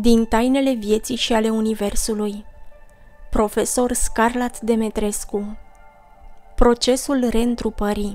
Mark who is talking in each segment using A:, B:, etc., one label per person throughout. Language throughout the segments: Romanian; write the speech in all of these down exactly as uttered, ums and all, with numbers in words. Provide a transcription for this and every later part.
A: Din tainele vieții și ale Universului. Profesor Scarlat Demetrescu. Procesul reîntrupării.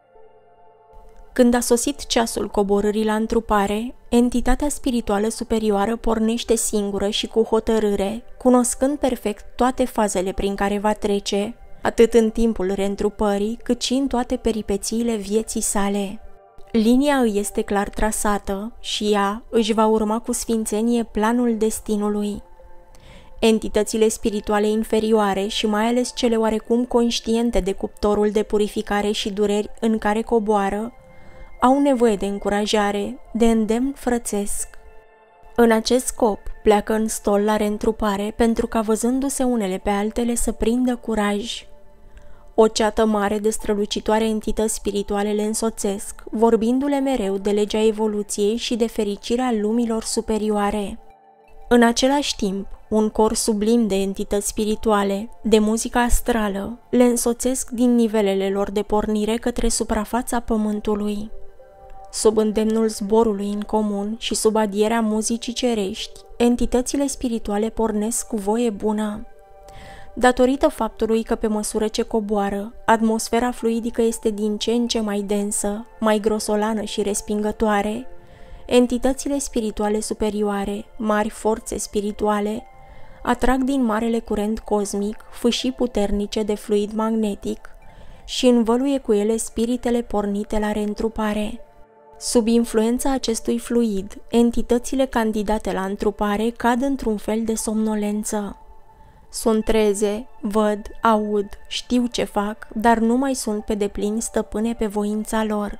A: Când a sosit ceasul coborârii la întrupare, entitatea spirituală superioară pornește singură și cu hotărâre, cunoscând perfect toate fazele prin care va trece, atât în timpul reîntrupării, cât și în toate peripețiile vieții sale. Linia îi este clar trasată și ea își va urma cu sfințenie planul destinului. Entitățile spirituale inferioare și mai ales cele oarecum conștiente de cuptorul de purificare și dureri în care coboară, au nevoie de încurajare, de îndemn frățesc. În acest scop pleacă în stol la reîntrupare pentru ca, văzându-se unele pe altele, să prindă curaj. O ceată mare de strălucitoare entități spirituale le însoțesc, vorbindu-le mereu de legea evoluției și de fericirea lumilor superioare. În același timp, un cor sublim de entități spirituale, de muzică astrală, le însoțesc din nivelele lor de pornire către suprafața pământului. Sub îndemnul zborului în comun și sub adierea muzicii cerești, entitățile spirituale pornesc cu voie bună. Datorită faptului că pe măsură ce coboară, atmosfera fluidică este din ce în ce mai densă, mai grosolană și respingătoare, entitățile spirituale superioare, mari forțe spirituale, atrag din marele curent cosmic fâșii puternice de fluid magnetic și învăluie cu ele spiritele pornite la reîntrupare. Sub influența acestui fluid, entitățile candidate la întrupare cad într-un fel de somnolență. Sunt treze, văd, aud, știu ce fac, dar nu mai sunt pe deplin stăpâne pe voința lor.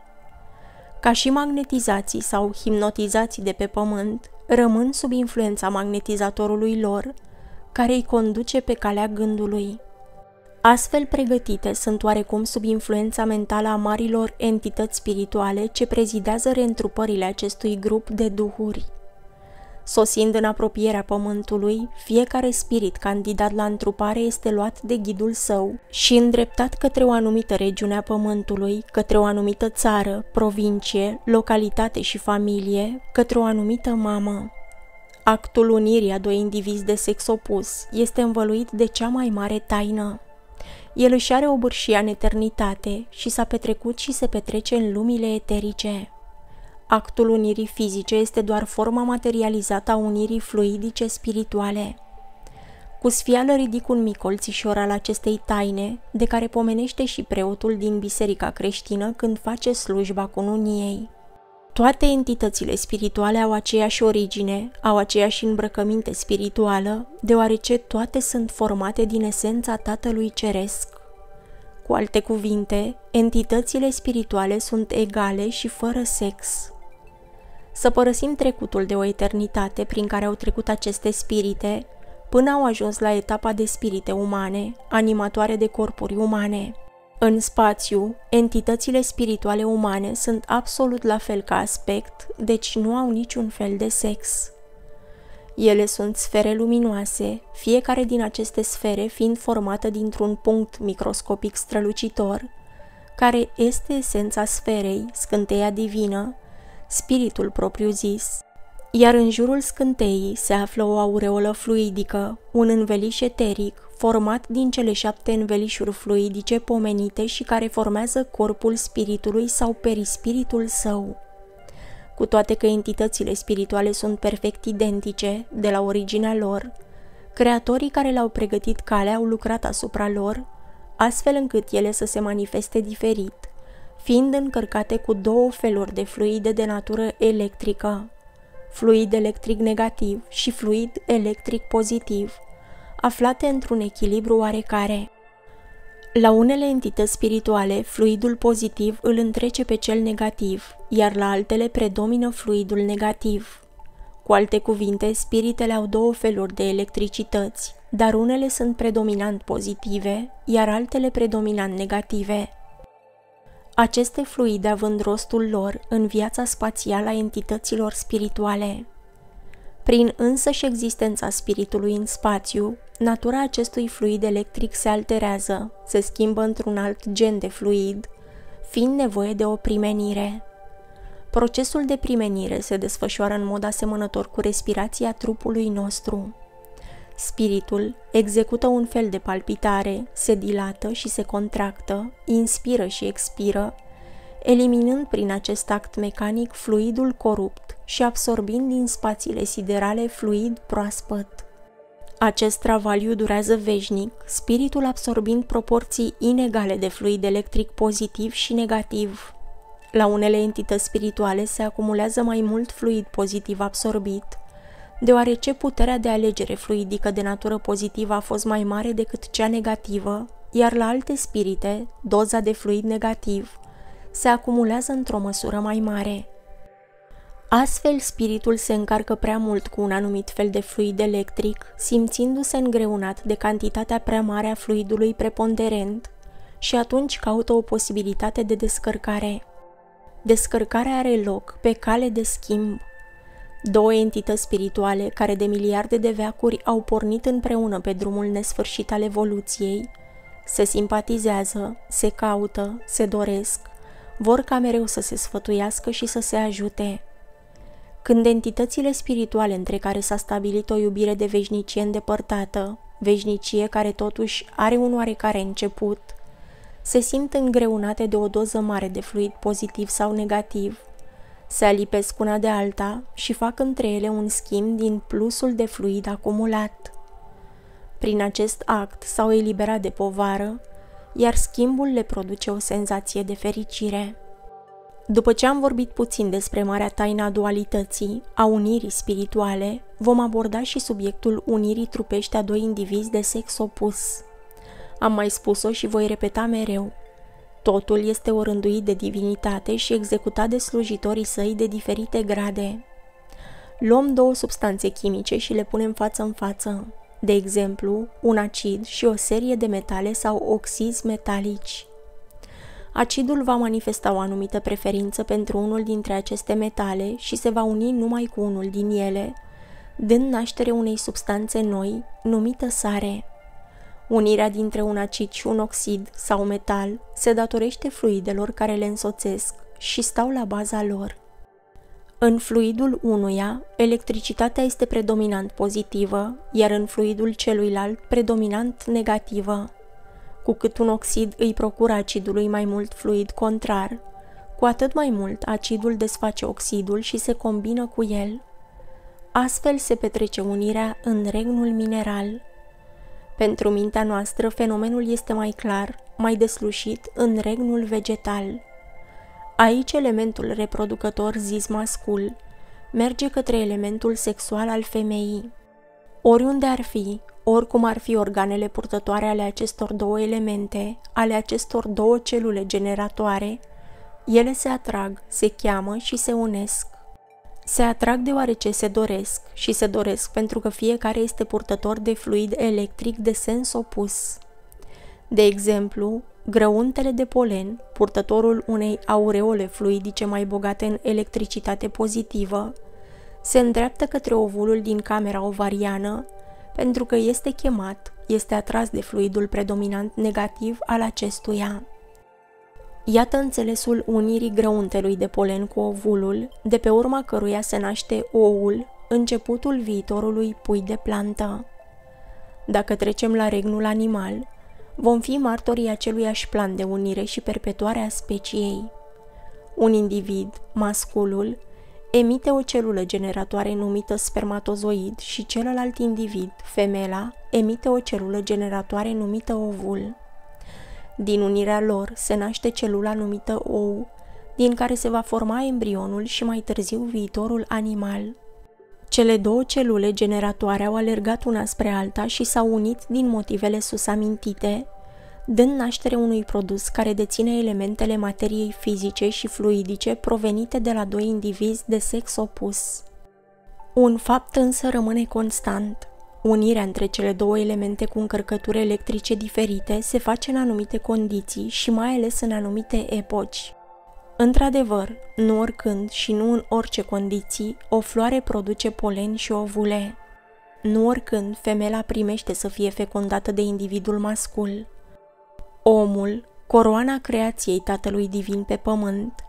A: Ca și magnetizații sau hipnotizații de pe pământ, rămân sub influența magnetizatorului lor, care îi conduce pe calea gândului. Astfel pregătite sunt oarecum sub influența mentală a marilor entități spirituale ce prezidează reîntrupările acestui grup de duhuri. Sosind în apropierea pământului, fiecare spirit candidat la întrupare este luat de ghidul său și îndreptat către o anumită regiune a pământului, către o anumită țară, provincie, localitate și familie, către o anumită mamă. Actul unirii a doi indivizi de sex opus este învăluit de cea mai mare taină. El își are obârșia în eternitate și s-a petrecut și se petrece în lumile eterice. Actul unirii fizice este doar forma materializată a unirii fluidice spirituale. Cu sfială ridic un mic colțișor al acestei taine, de care pomenește și preotul din biserica creștină când face slujba cununiei. Toate entitățile spirituale au aceeași origine, au aceeași îmbrăcăminte spirituală, deoarece toate sunt formate din esența Tatălui Ceresc. Cu alte cuvinte, entitățile spirituale sunt egale și fără sex. Să părăsim trecutul de o eternitate prin care au trecut aceste spirite, până au ajuns la etapa de spirite umane, animatoare de corpuri umane. În spațiu, entitățile spirituale umane sunt absolut la fel ca aspect, deci nu au niciun fel de sex. Ele sunt sfere luminoase, fiecare din aceste sfere fiind formată dintr-un punct microscopic strălucitor, care este esența sferei, scânteia divină, spiritul propriu-zis, iar în jurul scânteii se află o aureolă fluidică, un înveliș eteric, format din cele șapte învelișuri fluidice pomenite și care formează corpul spiritului sau perispiritul său. Cu toate că entitățile spirituale sunt perfect identice, de la originea lor, creatorii care le-au pregătit calea au lucrat asupra lor, astfel încât ele să se manifeste diferit, fiind încărcate cu două feluri de fluide de natură electrică, fluid electric negativ și fluid electric pozitiv, aflate într-un echilibru oarecare. La unele entități spirituale, fluidul pozitiv îl întrece pe cel negativ, iar la altele predomină fluidul negativ. Cu alte cuvinte, spiritele au două feluri de electricități, dar unele sunt predominant pozitive, iar altele predominant negative. Aceste fluide având rostul lor în viața spațială a entităților spirituale. Prin însăși existența spiritului în spațiu, natura acestui fluid electric se alterează, se schimbă într-un alt gen de fluid, fiind nevoie de o primenire. Procesul de primenire se desfășoară în mod asemănător cu respirația trupului nostru. Spiritul execută un fel de palpitare, se dilată și se contractă, inspiră și expiră, eliminând prin acest act mecanic fluidul corupt și absorbind din spațiile siderale fluid proaspăt. Acest travaliu durează veșnic, spiritul absorbind proporții inegale de fluid electric pozitiv și negativ. La unele entități spirituale se acumulează mai mult fluid pozitiv absorbit, deoarece puterea de alegere fluidică de natură pozitivă a fost mai mare decât cea negativă, iar la alte spirite, doza de fluid negativ se acumulează într-o măsură mai mare. Astfel, spiritul se încarcă prea mult cu un anumit fel de fluid electric, simțindu-se îngreunat de cantitatea prea mare a fluidului preponderent și atunci caută o posibilitate de descărcare. Descărcarea are loc pe cale de schimb. Două entități spirituale care de miliarde de veacuri au pornit împreună pe drumul nesfârșit al evoluției, se simpatizează, se caută, se doresc, vor ca mereu să se sfătuiască și să se ajute. Când entitățile spirituale între care s-a stabilit o iubire de veșnicie îndepărtată, veșnicie care totuși are un oarecare început, se simt îngreunate de o doză mare de fluid pozitiv sau negativ, se alipesc una de alta și fac între ele un schimb din plusul de fluid acumulat. Prin acest act s-au eliberat de povară, iar schimbul le produce o senzație de fericire. După ce am vorbit puțin despre marea taină a dualității, a unirii spirituale, vom aborda și subiectul unirii trupești a doi indivizi de sex opus. Am mai spus-o și voi repeta mereu. Totul este orânduit de divinitate și executat de slujitorii săi de diferite grade. Luăm două substanțe chimice și le punem față în față, de exemplu, un acid și o serie de metale sau oxizi metalici. Acidul va manifesta o anumită preferință pentru unul dintre aceste metale și se va uni numai cu unul din ele, dând naștere unei substanțe noi, numită sare. Unirea dintre un acid și un oxid sau metal se datorește fluidelor care le însoțesc și stau la baza lor. În fluidul unuia, electricitatea este predominant pozitivă, iar în fluidul celuilalt predominant negativă. Cu cât un oxid îi procură acidului mai mult fluid contrar, cu atât mai mult acidul desface oxidul și se combină cu el. Astfel se petrece unirea în regnul mineral. Pentru mintea noastră, fenomenul este mai clar, mai deslușit în regnul vegetal. Aici elementul reproducător zis mascul merge către elementul sexual al femeii. Oriunde ar fi, oricum ar fi organele purtătoare ale acestor două elemente, ale acestor două celule generatoare, ele se atrag, se cheamă și se unesc. Se atrag deoarece se doresc și se doresc pentru că fiecare este purtător de fluid electric de sens opus. De exemplu, grăuntele de polen, purtătorul unei aureole fluidice mai bogate în electricitate pozitivă, se îndreaptă către ovulul din camera ovariană pentru că este chemat, este atras de fluidul predominant negativ al acestuia. Iată înțelesul unirii grăuntelui de polen cu ovulul, de pe urma căruia se naște oul, începutul viitorului pui de plantă. Dacă trecem la regnul animal, vom fi martorii aceluiași plan de unire și perpetuare a speciei. Un individ, masculul, emite o celulă generatoare numită spermatozoid și celălalt individ, femela, emite o celulă generatoare numită ovul. Din unirea lor se naște celula numită ou, din care se va forma embrionul și mai târziu viitorul animal. Cele două celule generatoare au alergat una spre alta și s-au unit din motivele sus amintite, dând naștere unui produs care deține elementele materiei fizice și fluidice provenite de la doi indivizi de sex opus. Un fapt însă rămâne constant. Unirea între cele două elemente cu încărcături electrice diferite se face în anumite condiții și mai ales în anumite epoci. Într-adevăr, nu oricând și nu în orice condiții, o floare produce polen și ovule. Nu oricând femela primește să fie fecundată de individul mascul. Omul, coroana creației Tatălui Divin pe pământ,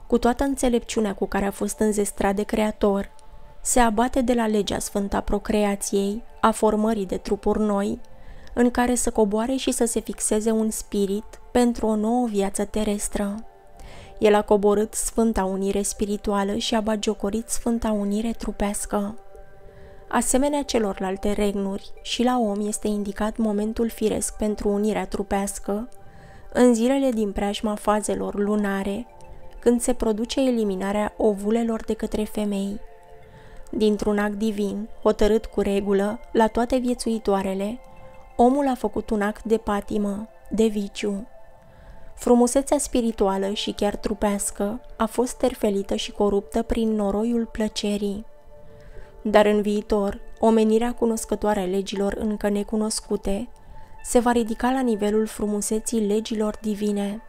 A: cu toată înțelepciunea cu care a fost înzestrat de Creator, se abate de la legea sfântă a procreației, a formării de trupuri noi, în care să coboare și să se fixeze un spirit pentru o nouă viață terestră. El a coborât sfânta unire spirituală și a bagiocorit sfânta unire trupească. Asemenea celorlalte regnuri, și la om este indicat momentul firesc pentru unirea trupească, în zilele din preajma fazelor lunare, când se produce eliminarea ovulelor de către femei. Dintr-un act divin, hotărât cu regulă, la toate viețuitoarele, omul a făcut un act de patimă, de viciu. Frumusețea spirituală și chiar trupească a fost terfelită și coruptă prin noroiul plăcerii. Dar în viitor, omenirea cunoscătoare a legilor încă necunoscute se va ridica la nivelul frumuseții legilor divine.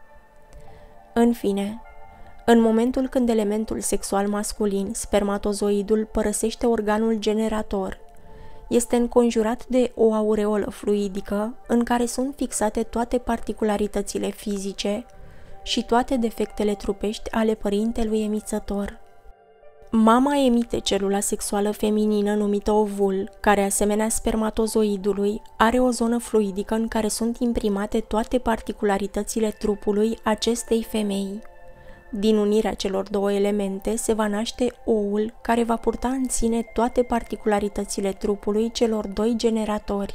A: În fine, în momentul când elementul sexual masculin, spermatozoidul, părăsește organul generator, este înconjurat de o aureolă fluidică în care sunt fixate toate particularitățile fizice și toate defectele trupești ale părintelui emițător. Mama emite celula sexuală feminină numită ovul, care, asemenea spermatozoidului, are o zonă fluidică în care sunt imprimate toate particularitățile trupului acestei femei. Din unirea celor două elemente se va naște oul care va purta în sine toate particularitățile trupului celor doi generatori.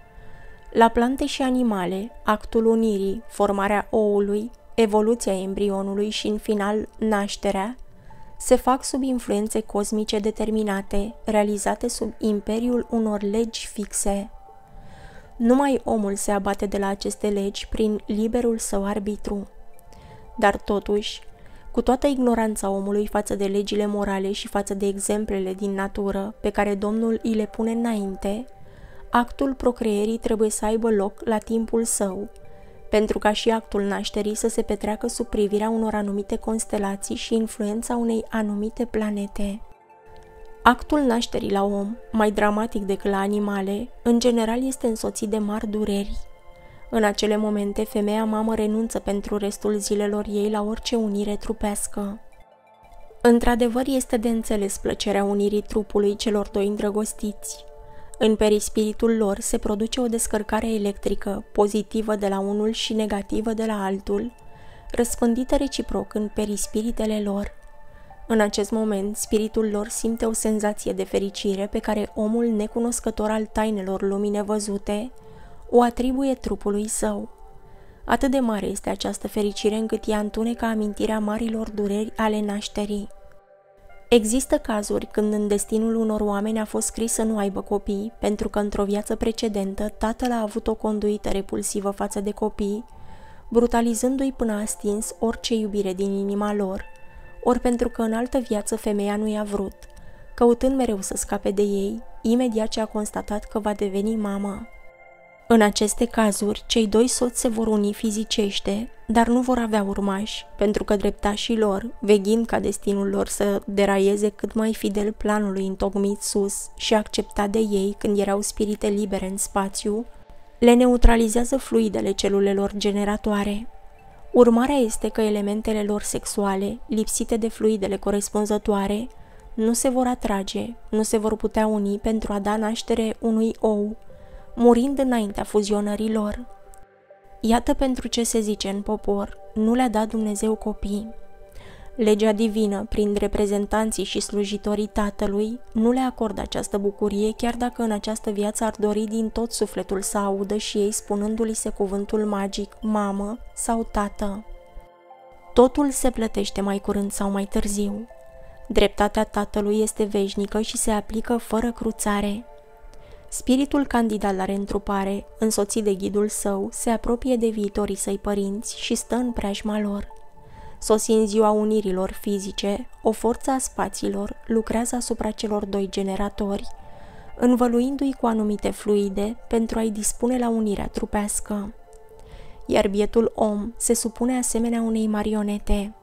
A: La plante și animale, actul unirii, formarea oului, evoluția embrionului și, în final, nașterea, se fac sub influențe cosmice determinate, realizate sub imperiul unor legi fixe. Numai omul se abate de la aceste legi prin liberul său arbitru. Dar totuși, cu toată ignoranța omului față de legile morale și față de exemplele din natură pe care Domnul îi le pune înainte, actul procreierii trebuie să aibă loc la timpul său, pentru ca și actul nașterii să se petreacă sub privirea unor anumite constelații și influența unei anumite planete. Actul nașterii la om, mai dramatic decât la animale, în general este însoțit de mari dureri. În acele momente, femeia mamă renunță pentru restul zilelor ei la orice unire trupească. Într-adevăr, este de înțeles plăcerea unirii trupului celor doi îndrăgostiți. În perispiritul lor se produce o descărcare electrică, pozitivă de la unul și negativă de la altul, răspândită reciproc în perispiritele lor. În acest moment, spiritul lor simte o senzație de fericire pe care omul necunoscător al tainelor lumii nevăzute o atribuie trupului său. Atât de mare este această fericire încât ea întunecă amintirea marilor dureri ale nașterii. Există cazuri când în destinul unor oameni a fost scris să nu aibă copii, pentru că într-o viață precedentă tatăl a avut o conduită repulsivă față de copii, brutalizându-i până a stins orice iubire din inima lor, ori pentru că în altă viață femeia nu i-a vrut, căutând mereu să scape de ei, imediat ce a constatat că va deveni mamă. În aceste cazuri, cei doi soți se vor uni fizicește, dar nu vor avea urmași, pentru că dreptașii lor, veghind ca destinul lor să deraieze cât mai fidel planului întocmit sus și acceptat de ei când erau spirite libere în spațiu, le neutralizează fluidele celulelor generatoare. Urmarea este că elementele lor sexuale, lipsite de fluidele corespunzătoare, nu se vor atrage, nu se vor putea uni pentru a da naștere unui ou, murind înaintea fuzionării lor. Iată pentru ce se zice în popor, nu le-a dat Dumnezeu copii. Legea divină, prin reprezentanții și slujitorii Tatălui, nu le acordă această bucurie, chiar dacă în această viață ar dori din tot sufletul să audă și ei spunându-li se cuvântul magic, mamă sau tată. Totul se plătește mai curând sau mai târziu. Dreptatea Tatălui este veșnică și se aplică fără cruțare. Spiritul candidat la reîntrupare, însoțit de ghidul său, se apropie de viitorii săi părinți și stă în preajma lor. Sosind ziua unirilor fizice, o forță a spațiilor lucrează asupra celor doi generatori, învăluindu-i cu anumite fluide pentru a-i dispune la unirea trupească. Iar bietul om se supune asemenea unei marionete.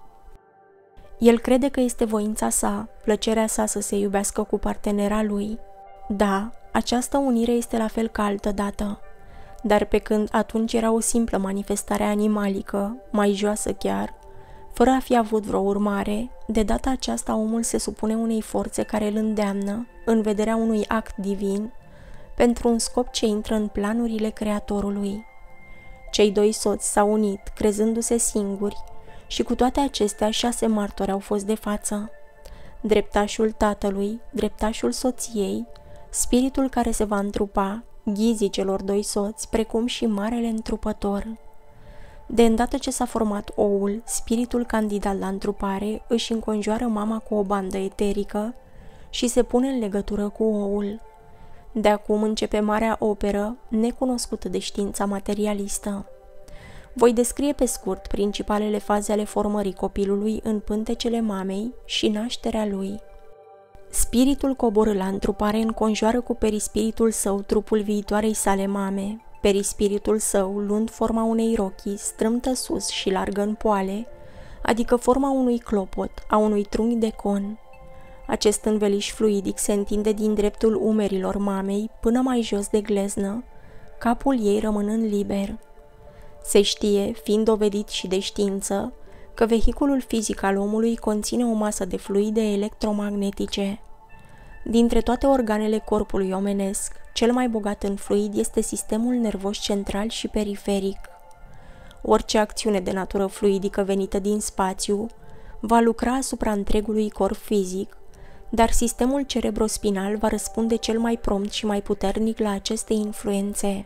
A: El crede că este voința sa, plăcerea sa să se iubească cu partenera lui. Da, această unire este la fel ca altădată, dar pe când atunci era o simplă manifestare animalică, mai joasă chiar, Fără a fi avut vreo urmare, de data aceasta omul se supune unei forțe care îl îndeamnă, în vederea unui act divin, pentru un scop ce intră în planurile Creatorului. Cei doi soți s-au unit, crezându-se singuri, și cu toate acestea șase martori au fost de față. Dreptașul tatălui, dreptașul soției, spiritul care se va întrupa, ghizii celor doi soți, precum și marele întrupător. De îndată ce s-a format oul, spiritul candidat la întrupare își înconjoară mama cu o bandă eterică și se pune în legătură cu oul. De acum începe marea operă, necunoscută de știința materialistă. Voi descrie pe scurt principalele faze ale formării copilului în pântecele mamei și nașterea lui. Spiritul coborâ la întrupare înconjoară cu perispiritul său trupul viitoarei sale mame. Perispiritul său, luând forma unei rochii, strâmtă sus și largă în poale, adică forma unui clopot, a unui trunchi de con. Acest înveliș fluidic se întinde din dreptul umerilor mamei până mai jos de gleznă, capul ei rămânând liber. Se știe, fiind dovedit și de știință, că vehiculul fizic al omului conține o masă de fluide electromagnetice. Dintre toate organele corpului omenesc, cel mai bogat în fluid este sistemul nervos central și periferic. Orice acțiune de natură fluidică venită din spațiu va lucra asupra întregului corp fizic, dar sistemul cerebrospinal va răspunde cel mai prompt și mai puternic la aceste influențe.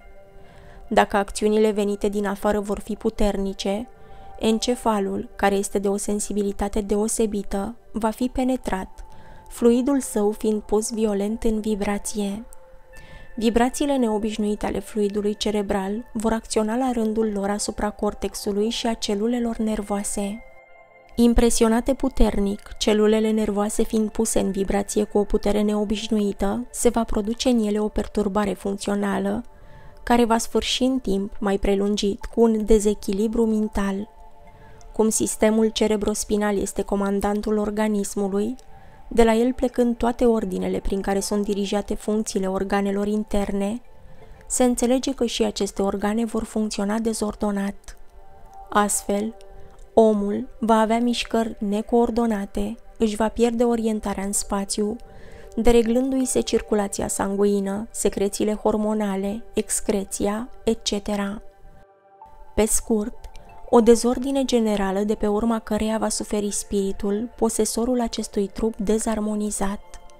A: Dacă acțiunile venite din afară vor fi puternice, encefalul, care este de o sensibilitate deosebită, va fi penetrat, fluidul său fiind pus violent în vibrație. Vibrațiile neobișnuite ale fluidului cerebral vor acționa la rândul lor asupra cortexului și a celulelor nervoase. Impresionate puternic, celulele nervoase fiind puse în vibrație cu o putere neobișnuită, se va produce în ele o perturbare funcțională, care va sfârși în timp mai prelungit cu un dezechilibru mental. Cum sistemul cerebrospinal este comandantul organismului, de la el plecând toate ordinele prin care sunt dirijate funcțiile organelor interne, se înțelege că și aceste organe vor funcționa dezordonat. Astfel, omul va avea mișcări necoordonate, își va pierde orientarea în spațiu, dereglându-i se circulația sanguină, secrețiile hormonale, excreția, et cetera. Pe scurt, o dezordine generală de pe urma căreia va suferi spiritul, posesorul acestui trup dezarmonizat.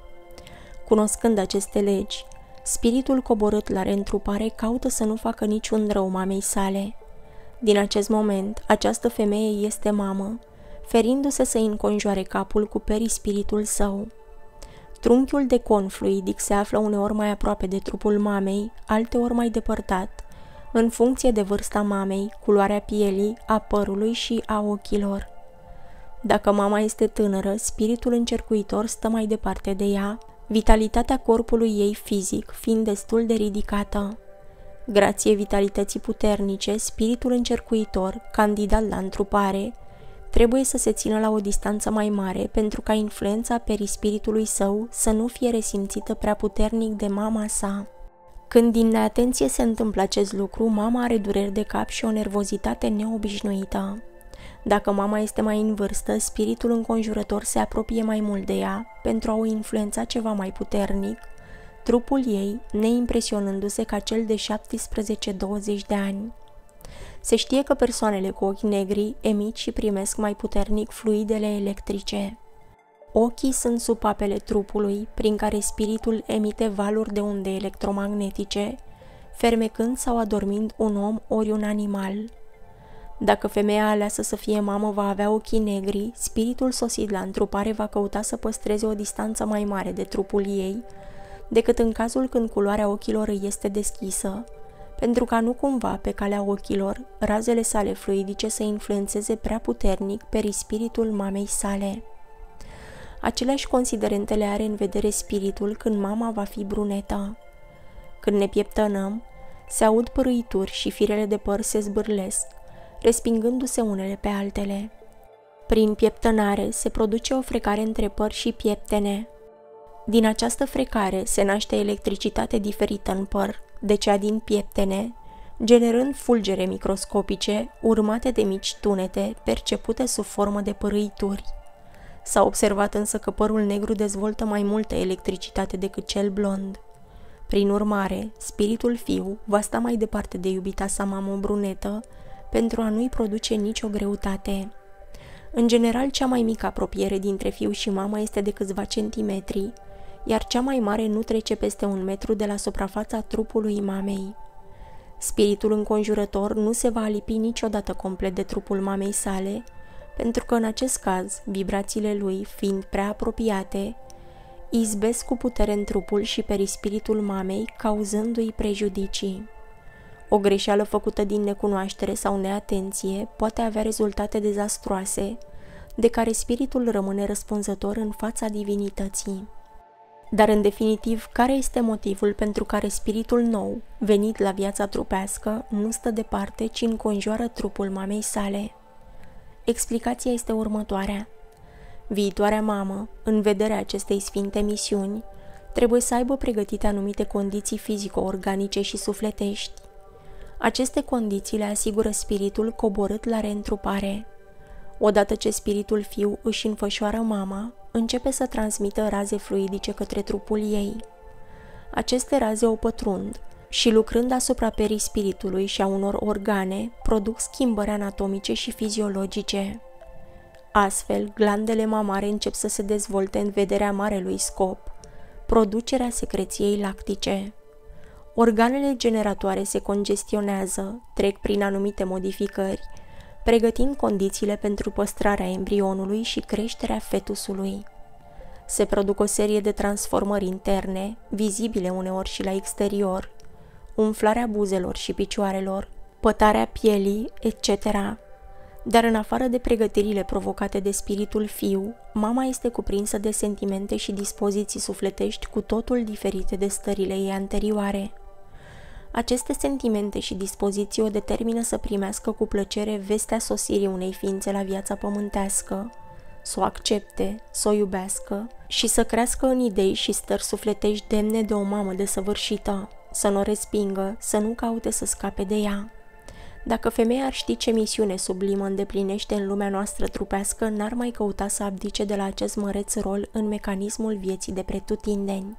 A: Cunoscând aceste legi, spiritul coborât la reîntrupare caută să nu facă niciun rău mamei sale. Din acest moment, această femeie este mamă, ferindu-se să-i înconjoare capul cu perispiritul său. Trunchiul de con fluidic se află uneori mai aproape de trupul mamei, alteori mai depărtat, în funcție de vârsta mamei, culoarea pielii, a părului și a ochilor. Dacă mama este tânără, spiritul încercuitor stă mai departe de ea, vitalitatea corpului ei fizic fiind destul de ridicată. Grație vitalității puternice, spiritul încercuitor, candidat la întrupare, trebuie să se țină la o distanță mai mare pentru ca influența perispiritului său să nu fie resimțită prea puternic de mama sa. Când din neatenție se întâmplă acest lucru, mama are dureri de cap și o nervozitate neobișnuită. Dacă mama este mai în vârstă, spiritul înconjurător se apropie mai mult de ea pentru a o influența ceva mai puternic, trupul ei neimpresionându-se ca cel de șaptesprezece douăzeci de ani. Se știe că persoanele cu ochi negri emit și primesc mai puternic fluidele electrice. Ochii sunt supapele trupului, prin care spiritul emite valuri de unde electromagnetice, fermecând sau adormind un om ori un animal. Dacă femeia aleasă să fie mamă va avea ochii negri, spiritul sosit la întrupare va căuta să păstreze o distanță mai mare de trupul ei, decât în cazul când culoarea ochilor îi este deschisă, pentru ca nu cumva, pe calea ochilor, razele sale fluidice să influențeze prea puternic perispiritul mamei sale. Aceleași considerente le are în vedere spiritul când mama va fi brunetă. Când ne pieptănăm, se aud pârâituri și firele de păr se zbârlesc, respingându-se unele pe altele. Prin pieptănare se produce o frecare între păr și pieptene. Din această frecare se naște electricitate diferită în păr de cea din pieptene, generând fulgere microscopice urmate de mici tunete percepute sub formă de părâituri. S-a observat însă că părul negru dezvoltă mai multă electricitate decât cel blond. Prin urmare, spiritul fiu va sta mai departe de iubita sa mamă brunetă pentru a nu-i produce nicio greutate. În general, cea mai mică apropiere dintre fiu și mamă este de câțiva centimetri, iar cea mai mare nu trece peste un metru de la suprafața trupului mamei. Spiritul înconjurător nu se va alipi niciodată complet de trupul mamei sale, pentru că în acest caz, vibrațiile lui, fiind prea apropiate, izbesc cu putere în trupul și perispiritul mamei, cauzându-i prejudicii. O greșeală făcută din necunoaștere sau neatenție poate avea rezultate dezastroase, de care spiritul rămâne răspunzător în fața divinității. Dar, în definitiv, care este motivul pentru care spiritul nou, venit la viața trupească, nu stă departe, ci înconjoară trupul mamei sale? Explicația este următoarea. Viitoarea mamă, în vederea acestei sfinte misiuni, trebuie să aibă pregătite anumite condiții fizico-organice și sufletești. Aceste condiții le asigură spiritul coborât la reîntrupare. Odată ce spiritul fiu își înfășoară mama, începe să transmită raze fluidice către trupul ei. Aceste raze o pătrund și, lucrând asupra perispiritului și a unor organe, produc schimbări anatomice și fiziologice. Astfel, glandele mamare încep să se dezvolte în vederea marelui scop, producerea secreției lactice. Organele generatoare se congestionează, trec prin anumite modificări, pregătind condițiile pentru păstrarea embrionului și creșterea fetusului. Se produc o serie de transformări interne, vizibile uneori și la exterior, umflarea buzelor și picioarelor, pătarea pielii, et cetera. Dar în afară de pregătirile provocate de spiritul fiu, mama este cuprinsă de sentimente și dispoziții sufletești cu totul diferite de stările ei anterioare. Aceste sentimente și dispoziții o determină să primească cu plăcere vestea sosirii unei ființe la viața pământească, să o accepte, să o iubească și să crească în idei și stări sufletești demne de o mamă desăvârșită, să nu o respingă, să nu caute să scape de ea. Dacă femeia ar ști ce misiune sublimă îndeplinește în lumea noastră trupească, n-ar mai căuta să abdice de la acest măreț rol în mecanismul vieții de pretutindeni.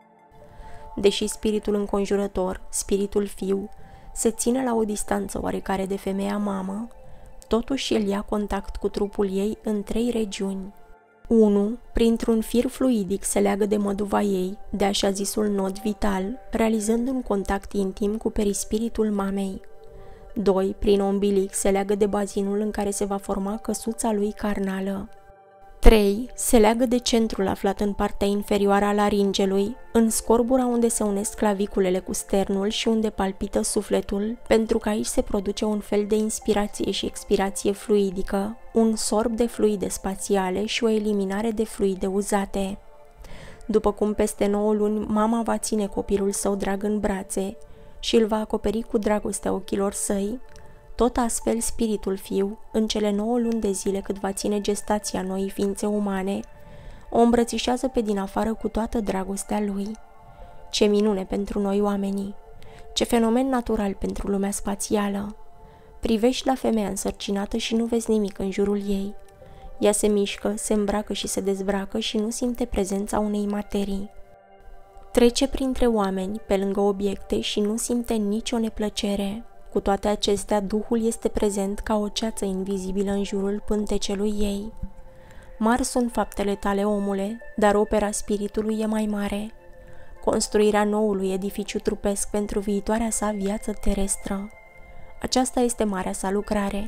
A: Deși spiritul înconjurător, spiritul fiu, se ține la o distanță oarecare de femeia mamă, totuși el ia contact cu trupul ei în trei regiuni. unu. Printr-un fir fluidic se leagă de măduva ei, de așa zisul nod vital, realizând un contact intim cu perispiritul mamei. doi. Prin ombilic se leagă de bazinul în care se va forma căsuța lui carnală. trei. Se leagă de centrul aflat în partea inferioară a laringelui, în scorbura unde se unesc claviculele cu sternul și unde palpită sufletul, pentru că aici se produce un fel de inspirație și expirație fluidică, un sorb de fluide spațiale și o eliminare de fluide uzate. După cum peste nouă luni mama va ține copilul său drag în brațe și îl va acoperi cu dragostea ochilor săi, tot astfel spiritul fiu, în cele nouă luni de zile cât va ține gestația noii ființe umane, o îmbrățișează pe din afară cu toată dragostea lui. Ce minune pentru noi oamenii! Ce fenomen natural pentru lumea spațială! Privești la femeia însărcinată și nu vezi nimic în jurul ei. Ea se mișcă, se îmbracă și se dezbracă și nu simte prezența unei materii. Trece printre oameni, pe lângă obiecte și nu simte nicio neplăcere. Cu toate acestea, Duhul este prezent ca o ceață invizibilă în jurul pântecelui ei. Mari sunt faptele tale, omule, dar opera spiritului e mai mare. Construirea noului edificiu trupesc pentru viitoarea sa viață terestră. Aceasta este marea sa lucrare.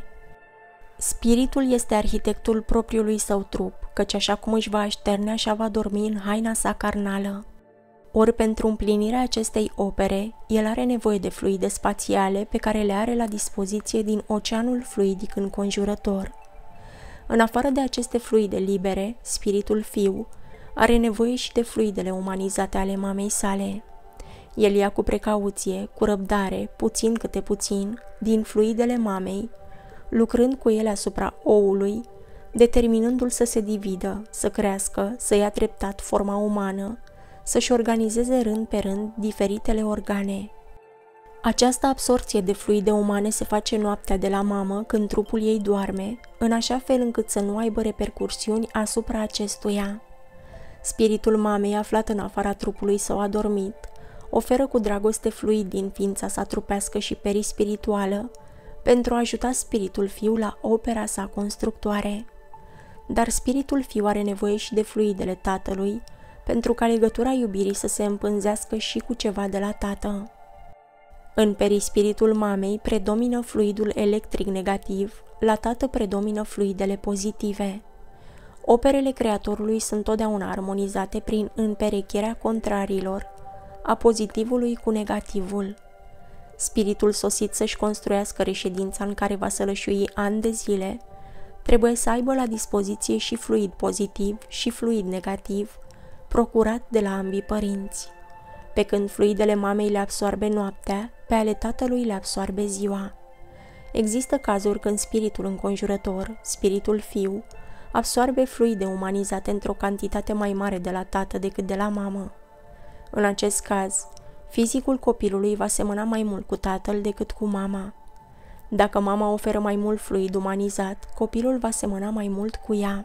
A: Spiritul este arhitectul propriului său trup, căci așa cum își va așterne, așa va dormi în haina sa carnală. Ori pentru împlinirea acestei opere, el are nevoie de fluide spațiale pe care le are la dispoziție din oceanul fluidic înconjurător. În afară de aceste fluide libere, spiritul fiu are nevoie și de fluidele umanizate ale mamei sale. El ia cu precauție, cu răbdare, puțin câte puțin, din fluidele mamei, lucrând cu ele asupra oului, determinându-l să se dividă, să crească, să ia treptat forma umană, să-și organizeze rând pe rând diferitele organe. Această absorție de fluide umane se face noaptea de la mamă, când trupul ei doarme, în așa fel încât să nu aibă repercursiuni asupra acestuia. Spiritul mamei, aflat în afara trupului său adormit, oferă cu dragoste fluid din ființa sa trupească și perispirituală pentru a ajuta spiritul fiu la opera sa constructoare. Dar spiritul fiu are nevoie și de fluidele tatălui, pentru ca legătura iubirii să se împânzească și cu ceva de la tată. În perispiritul mamei predomină fluidul electric negativ, la tată predomină fluidele pozitive. Operele creatorului sunt totdeauna armonizate prin împerecherea contrariilor, a pozitivului cu negativul. Spiritul sosit să-și construiască reședința în care va sălășui ani de zile, trebuie să aibă la dispoziție și fluid pozitiv și fluid negativ, procurat de la ambii părinți. Pe când fluidele mamei le absorbe noaptea, pe ale tatălui le absorbe ziua. Există cazuri când spiritul înconjurător, spiritul fiu, absorbe fluide umanizate într-o cantitate mai mare de la tată decât de la mamă. În acest caz, fizicul copilului va semăna mai mult cu tatăl decât cu mama. Dacă mama oferă mai mult fluid umanizat, copilul va semăna mai mult cu ea.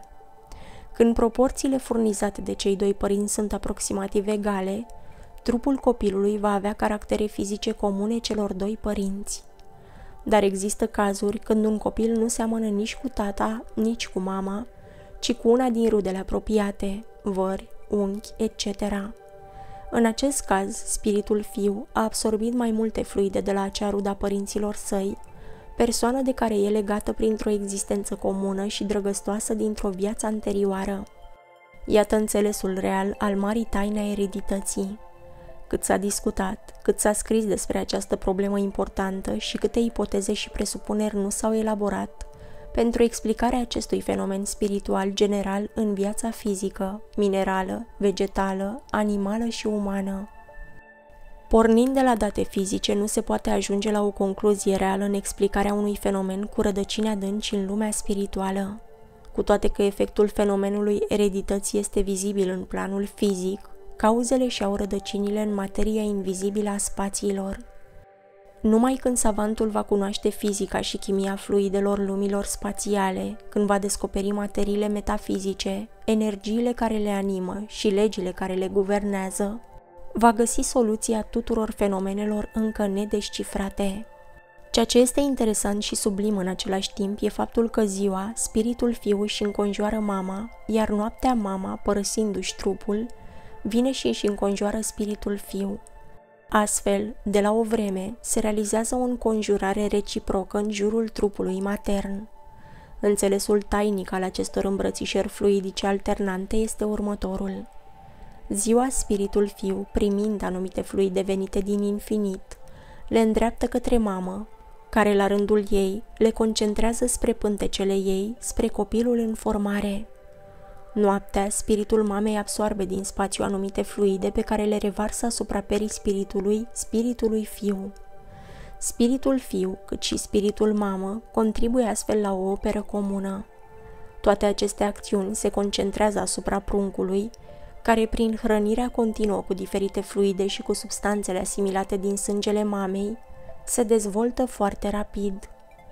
A: Când proporțiile furnizate de cei doi părinți sunt aproximativ egale, trupul copilului va avea caractere fizice comune celor doi părinți. Dar există cazuri când un copil nu seamănă nici cu tata, nici cu mama, ci cu una din rudele apropiate, vări, unchi, et cetera. În acest caz, spiritul fiu a absorbit mai multe fluide de la acea rudă a părinților săi, persoană de care e legată printr-o existență comună și drăgăstoasă dintr-o viață anterioară. Iată înțelesul real al marii taine a eredității. Cât s-a discutat, cât s-a scris despre această problemă importantă și câte ipoteze și presupuneri nu s-au elaborat pentru explicarea acestui fenomen spiritual general în viața fizică, minerală, vegetală, animală și umană. Pornind de la date fizice, nu se poate ajunge la o concluzie reală în explicarea unui fenomen cu rădăcini adânci în lumea spirituală. Cu toate că efectul fenomenului eredității este vizibil în planul fizic, cauzele și-au rădăcinile în materia invizibilă a spațiilor. Numai când savantul va cunoaște fizica și chimia fluidelor lumilor spațiale, când va descoperi materiile metafizice, energiile care le animă și legile care le guvernează, va găsi soluția tuturor fenomenelor încă nedescifrate. Ceea ce este interesant și sublim în același timp e faptul că ziua, spiritul fiu își înconjoară mama, iar noaptea mama, părăsindu-și trupul, vine și își înconjoară spiritul fiu. Astfel, de la o vreme, se realizează o înconjurare reciprocă în jurul trupului matern. Înțelesul tainic al acestor îmbrățișări fluidice alternante este următorul. Ziua, spiritul fiu, primind anumite fluide venite din infinit, le îndreaptă către mamă, care la rândul ei le concentrează spre pântecele ei, spre copilul în formare. Noaptea, spiritul mamei absoarbe din spațiu anumite fluide pe care le revarsă asupra perispiritului, spiritului fiu. Spiritul fiu, cât și spiritul mamă, contribuie astfel la o operă comună. Toate aceste acțiuni se concentrează asupra pruncului, care prin hrănirea continuă cu diferite fluide și cu substanțele asimilate din sângele mamei, se dezvoltă foarte rapid.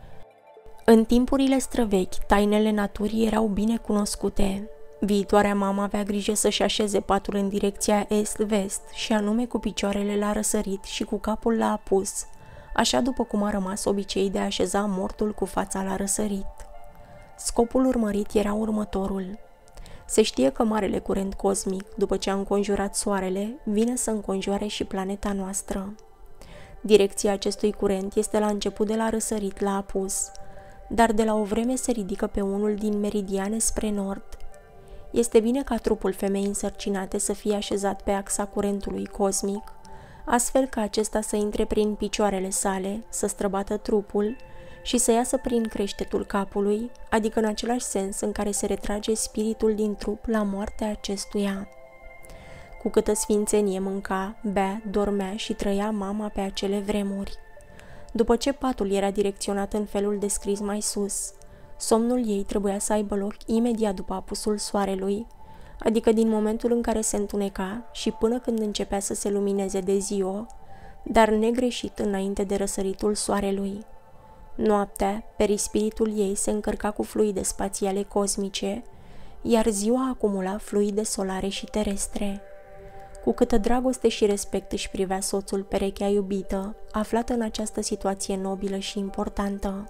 A: În timpurile străvechi, tainele naturii erau bine cunoscute. Viitoarea mamă avea grijă să-și așeze patul în direcția est-vest și anume cu picioarele la răsărit și cu capul la apus, așa după cum a rămas obicei de a așeza mortul cu fața la răsărit. Scopul urmărit era următorul. Se știe că marele curent cosmic, după ce a înconjurat soarele, vine să înconjoare și planeta noastră. Direcția acestui curent este la început de la răsărit la apus, dar de la o vreme se ridică pe unul din meridiane spre nord. Este bine ca trupul femeii însărcinate să fie așezat pe axa curentului cosmic, astfel ca acesta să intre prin picioarele sale, să străbată trupul și să iasă prin creștetul capului, adică în același sens în care se retrage spiritul din trup la moartea acestuia. Cu câtă sfințenie mânca, bea, dormea și trăia mama pe acele vremuri. După ce patul era direcționat în felul descris mai sus, somnul ei trebuia să aibă loc imediat după apusul soarelui, adică din momentul în care se întuneca și până când începea să se lumineze de ziua, dar negreșit înainte de răsăritul soarelui. Noaptea, perispiritul ei se încărca cu fluide spațiale cosmice, iar ziua acumula fluide solare și terestre. Cu câtă dragoste și respect își privea soțul perechea iubită, aflată în această situație nobilă și importantă.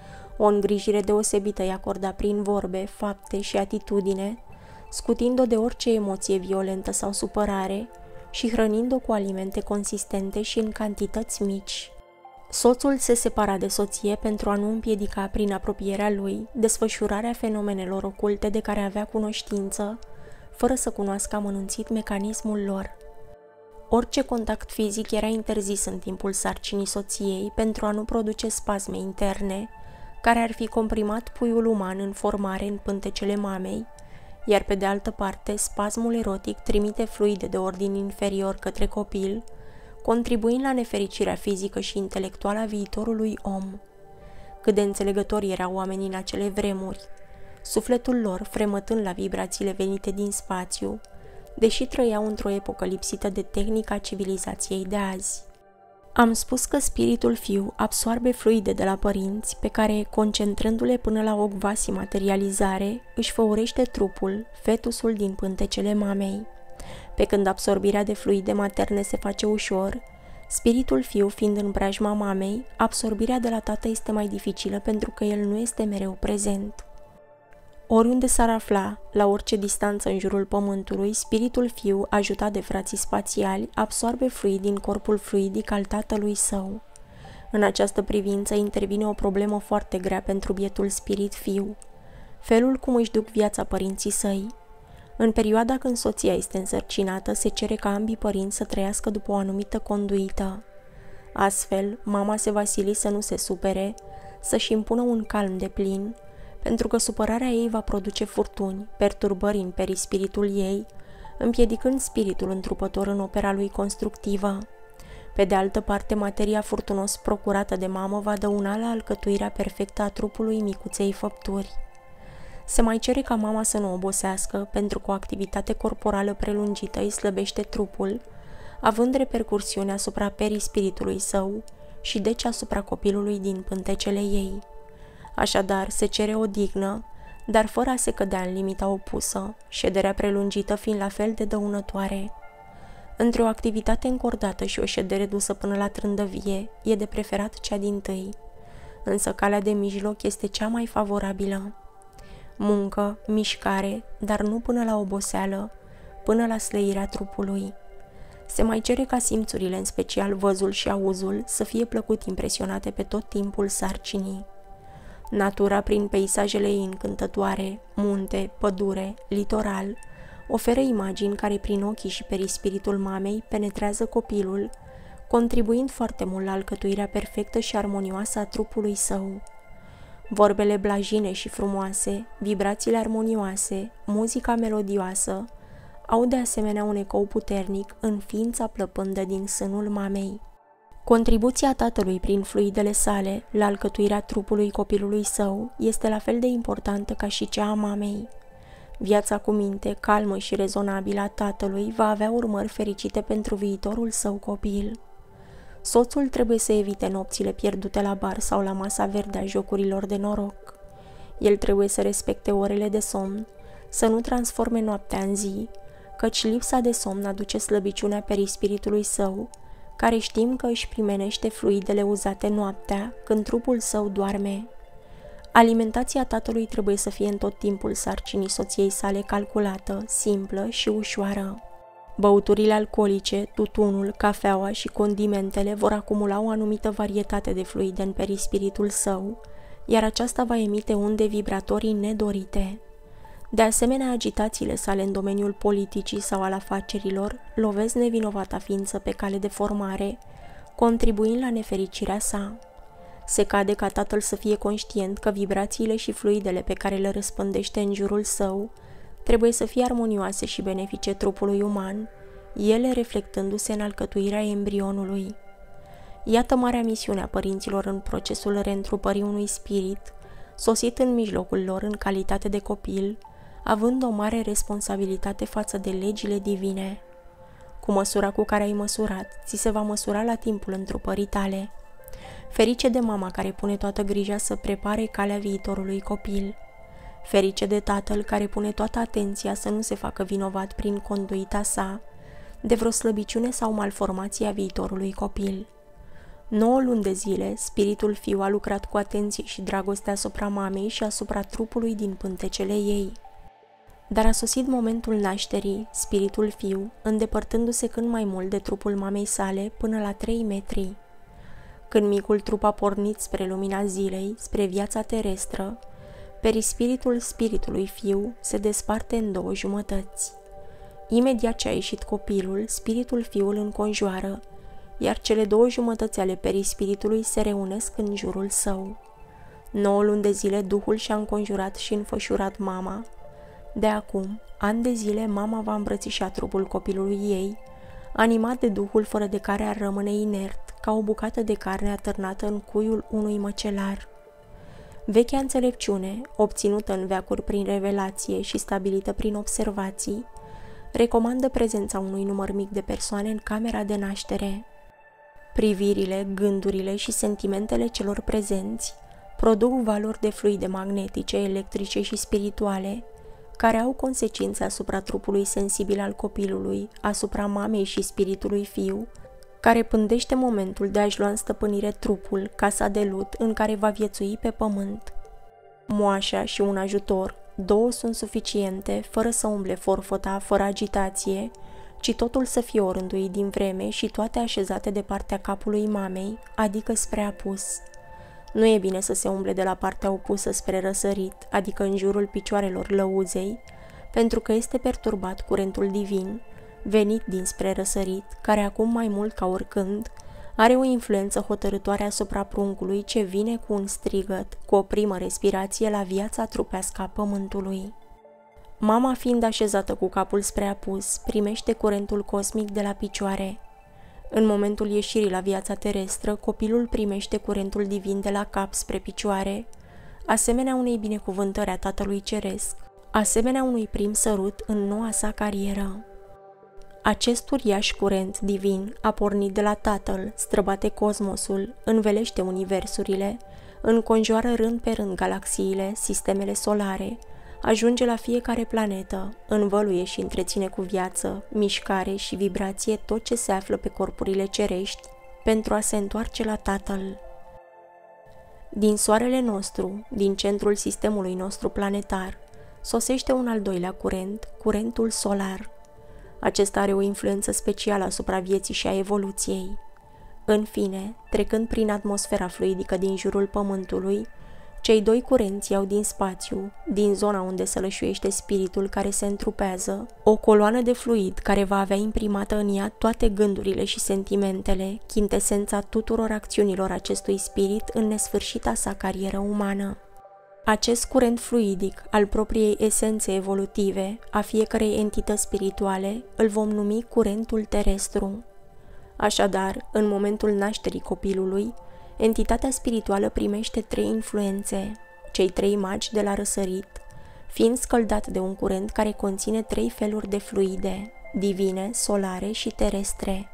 A: O îngrijire deosebită i acorda prin vorbe, fapte și atitudine, scutind-o de orice emoție violentă sau supărare și hrănind-o cu alimente consistente și în cantități mici. Soțul se separa de soție pentru a nu împiedica prin apropierea lui desfășurarea fenomenelor oculte de care avea cunoștință, fără să cunoască amănunțit mecanismul lor. Orice contact fizic era interzis în timpul sarcinii soției pentru a nu produce spasme interne, care ar fi comprimat puiul uman în formare în pântecele mamei, iar pe de altă parte spasmul erotic trimite fluide de ordin inferior către copil, contribuind la nefericirea fizică și intelectuală a viitorului om. Cât de înțelegători erau oamenii în acele vremuri, sufletul lor fremătând la vibrațiile venite din spațiu, deși trăiau într-o epocă lipsită de tehnica civilizației de azi. Am spus că spiritul fiu absoarbe fluide de la părinți pe care, concentrându-le până la o vasi materializare, își făurește trupul, fetusul din pântecele mamei. Pe când absorbirea de fluide materne se face ușor, spiritul fiu fiind în preajma mamei, absorbirea de la tată este mai dificilă pentru că el nu este mereu prezent. Oriunde s-ar afla, la orice distanță în jurul pământului, spiritul fiu, ajutat de frații spațiali, absorbe fluid din corpul fluidic al tatălui său. În această privință intervine o problemă foarte grea pentru bietul spirit fiu: felul cum își duc viața părinții săi. În perioada când soția este însărcinată, se cere ca ambii părinți să trăiască după o anumită conduită. Astfel, mama se va sili să nu se supere, să-și impună un calm deplin, pentru că supărarea ei va produce furtuni, perturbări în perispiritul ei, împiedicând spiritul întrupător în opera lui constructivă. Pe de altă parte, materia furtunos procurată de mamă va dăuna la alcătuirea perfectă a trupului micuței făpturi. Se mai cere ca mama să nu obosească, pentru că o activitate corporală prelungită îi slăbește trupul, având repercursiuni asupra perispiritului său și deci asupra copilului din pântecele ei. Așadar, se cere odihnă, dar fără a se cădea în limita opusă, șederea prelungită fiind la fel de dăunătoare. Între o activitate încordată și o ședere dusă până la trândăvie, e de preferat cea dintâi, însă calea de mijloc este cea mai favorabilă. Muncă, mișcare, dar nu până la oboseală, până la slăirea trupului. Se mai cere ca simțurile, în special văzul și auzul, să fie plăcut impresionate pe tot timpul sarcinii. Natura, prin peisajele ei încântătoare, munte, pădure, litoral, oferă imagini care prin ochii și perispiritul mamei penetrează copilul, contribuind foarte mult la alcătuirea perfectă și armonioasă a trupului său. Vorbele blajine și frumoase, vibrațiile armonioase, muzica melodioasă, au de asemenea un ecou puternic în ființa plăpândă din sânul mamei. Contribuția tatălui prin fluidele sale la alcătuirea trupului copilului său este la fel de importantă ca și cea a mamei. Viața cu minte, calmă și rezonabilă a tatălui va avea urmări fericite pentru viitorul său copil. Soțul trebuie să evite nopțile pierdute la bar sau la masa verde a jocurilor de noroc. El trebuie să respecte orele de somn, să nu transforme noaptea în zi, căci lipsa de somn aduce slăbiciunea perispiritului său, care știm că își primenește fluidele uzate noaptea, când trupul său doarme. Alimentația tatălui trebuie să fie în tot timpul sarcinii soției sale calculată, simplă și ușoară. Băuturile alcoolice, tutunul, cafeaua și condimentele vor acumula o anumită varietate de fluide în perispiritul său, iar aceasta va emite unde vibratorii nedorite. De asemenea, agitațiile sale în domeniul politicii sau al afacerilor lovesc nevinovata ființă pe cale de formare, contribuind la nefericirea sa. Se cade ca tatăl să fie conștient că vibrațiile și fluidele pe care le răspândește în jurul său trebuie să fie armonioase și benefice trupului uman, ele reflectându-se în alcătuirea embrionului. Iată marea misiune a părinților în procesul reîntrupării unui spirit, sosit în mijlocul lor în calitate de copil, având o mare responsabilitate față de legile divine. Cu măsura cu care ai măsurat, ți se va măsura la timpul întrupării tale. Ferice de mama care pune toată grija să prepare calea viitorului copil. Ferice de tatăl care pune toată atenția să nu se facă vinovat prin conduita sa de vreo slăbiciune sau malformație a viitorului copil. Nouă luni de zile, spiritul fiu a lucrat cu atenție și dragoste asupra mamei și asupra trupului din pântecele ei. Dar a sosit momentul nașterii, spiritul fiu, îndepărtându-se cât mai mult de trupul mamei sale până la trei metri. Când micul trup a pornit spre lumina zilei, spre viața terestră, perispiritul spiritului fiu se desparte în două jumătăți. Imediat ce a ieșit copilul, spiritul fiul înconjoară, iar cele două jumătăți ale perispiritului se reunesc în jurul său. Nouă luni de zile Duhul și-a înconjurat și înfășurat mama. De acum, ani de zile, mama va îmbrățișa trupul copilului ei, animat de Duhul fără de care ar rămâne inert, ca o bucată de carne atârnată în cuiul unui măcelar. Vechea înțelepciune, obținută în veacuri prin revelație și stabilită prin observații, recomandă prezența unui număr mic de persoane în camera de naștere. Privirile, gândurile și sentimentele celor prezenți produc valori de fluide magnetice, electrice și spirituale, care au consecințe asupra trupului sensibil al copilului, asupra mamei și spiritului fiu, care pândește momentul de a-și lua în stăpânire trupul, casa de lut în care va viețui pe pământ. Moașa și un ajutor, două sunt suficiente, fără să umble forfota, fără agitație, ci totul să fie orânduit din vreme și toate așezate de partea capului mamei, adică spre apus. Nu e bine să se umble de la partea opusă spre răsărit, adică în jurul picioarelor lăuzei, pentru că este perturbat curentul divin, venit dinspre răsărit, care acum mai mult ca oricând are o influență hotărâtoare asupra pruncului ce vine cu un strigăt, cu o primă respirație la viața trupească a pământului. Mama, fiind așezată cu capul spre apus, primește curentul cosmic de la picioare. În momentul ieșirii la viața terestră, copilul primește curentul divin de la cap spre picioare, asemenea unei binecuvântări a Tatălui Ceresc, asemenea unui prim sărut în noua sa carieră. Acest uriaș curent divin a pornit de la Tatăl, străbate cosmosul, învelește universurile, înconjoară rând pe rând galaxiile, sistemele solare, ajunge la fiecare planetă, învăluie și întreține cu viață, mișcare și vibrație tot ce se află pe corpurile cerești, pentru a se întoarce la Tatăl. Din soarele nostru, din centrul sistemului nostru planetar, sosește un al doilea curent, curentul solar. Acesta are o influență specială asupra vieții și a evoluției. În fine, trecând prin atmosfera fluidică din jurul Pământului, cei doi curenți iau din spațiu, din zona unde sălășuiește spiritul care se întrupează, o coloană de fluid care va avea imprimată în ea toate gândurile și sentimentele, chintesența tuturor acțiunilor acestui spirit în nesfârșita sa carieră umană. Acest curent fluidic, al propriei esențe evolutive, a fiecărei entități spirituale, îl vom numi curentul terestru. Așadar, în momentul nașterii copilului, entitatea spirituală primește trei influențe, cei trei magi de la răsărit, fiind scăldat de un curent care conține trei feluri de fluide, divine, solare și terestre.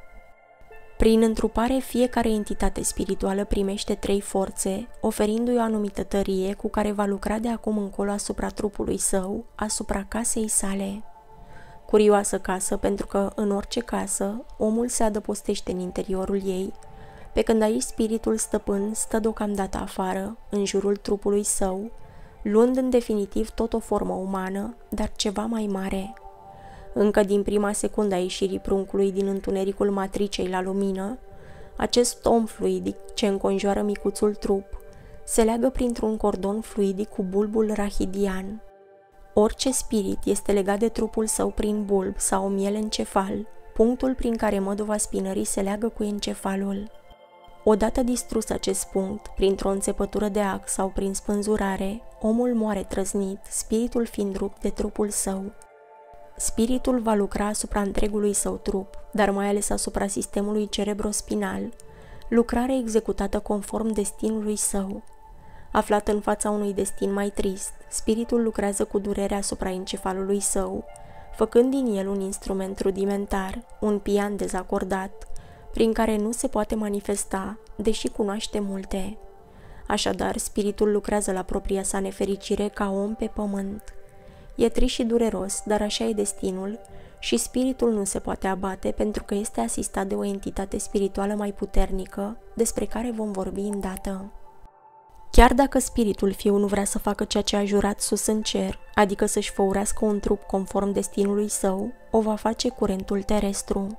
A: Prin întrupare, fiecare entitate spirituală primește trei forțe, oferindu-i o anumită tărie cu care va lucra de acum încolo asupra trupului său, asupra casei sale. Curioasă casă, pentru că, în orice casă, omul se adăpostește în interiorul ei, pe când aici spiritul stăpân stă deocamdată afară, în jurul trupului său, luând în definitiv tot o formă umană, dar ceva mai mare. Încă din prima secundă a ieșirii pruncului din întunericul matricei la lumină, acest om fluidic ce înconjoară micuțul trup se leagă printr-un cordon fluidic cu bulbul rahidian. Orice spirit este legat de trupul său prin bulb sau miel encefal, punctul prin care măduva spinării se leagă cu encefalul. Odată distrus acest punct, printr-o înțepătură de ac sau prin spânzurare, omul moare trăznit, spiritul fiind rupt de trupul său. Spiritul va lucra asupra întregului său trup, dar mai ales asupra sistemului cerebrospinal, lucrare executată conform destinului său. Aflat în fața unui destin mai trist, spiritul lucrează cu durere asupra encefalului său, făcând din el un instrument rudimentar, un pian dezacordat, prin care nu se poate manifesta, deși cunoaște multe. Așadar, spiritul lucrează la propria sa nefericire ca om pe pământ. E trist și dureros, dar așa e destinul, și spiritul nu se poate abate pentru că este asistat de o entitate spirituală mai puternică, despre care vom vorbi îndată. Chiar dacă spiritul fiu nu vrea să facă ceea ce a jurat sus în cer, adică să-și făurească un trup conform destinului său, o va face curentul terestru.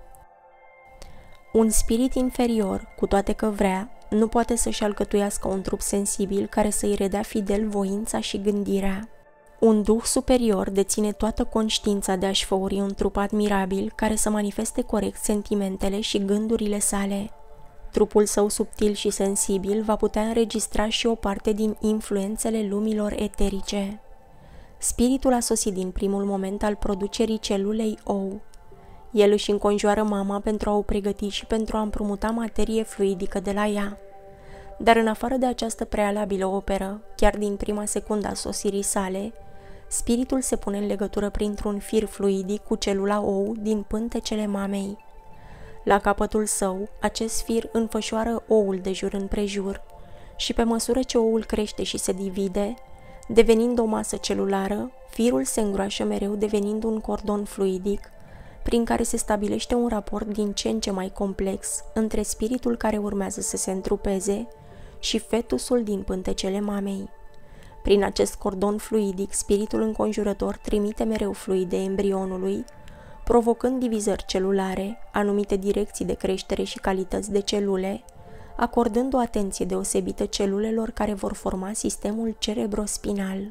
A: Un spirit inferior, cu toate că vrea, nu poate să-și alcătuiască un trup sensibil care să-i redea fidel voința și gândirea. Un duh superior deține toată conștiința de a-și făuri un trup admirabil care să manifeste corect sentimentele și gândurile sale. Trupul său subtil și sensibil va putea înregistra și o parte din influențele lumilor eterice. Spiritul a sosit din primul moment al producerii celulei ou. El își înconjoară mama pentru a o pregăti și pentru a împrumuta materie fluidică de la ea. Dar în afară de această prealabilă operă, chiar din prima secundă a sosirii sale, spiritul se pune în legătură printr-un fir fluidic cu celula ou din pântecele mamei. La capătul său, acest fir înfășoară oul de jur împrejur și pe măsură ce oul crește și se divide, devenind o masă celulară, firul se îngroașă mereu devenind un cordon fluidic, prin care se stabilește un raport din ce în ce mai complex între spiritul care urmează să se întrupeze și fetusul din pântecele mamei. Prin acest cordon fluidic, spiritul înconjurător trimite mereu fluide embrionului, provocând divizări celulare, anumite direcții de creștere și calități de celule, acordând o atenție deosebită celulelor care vor forma sistemul cerebrospinal.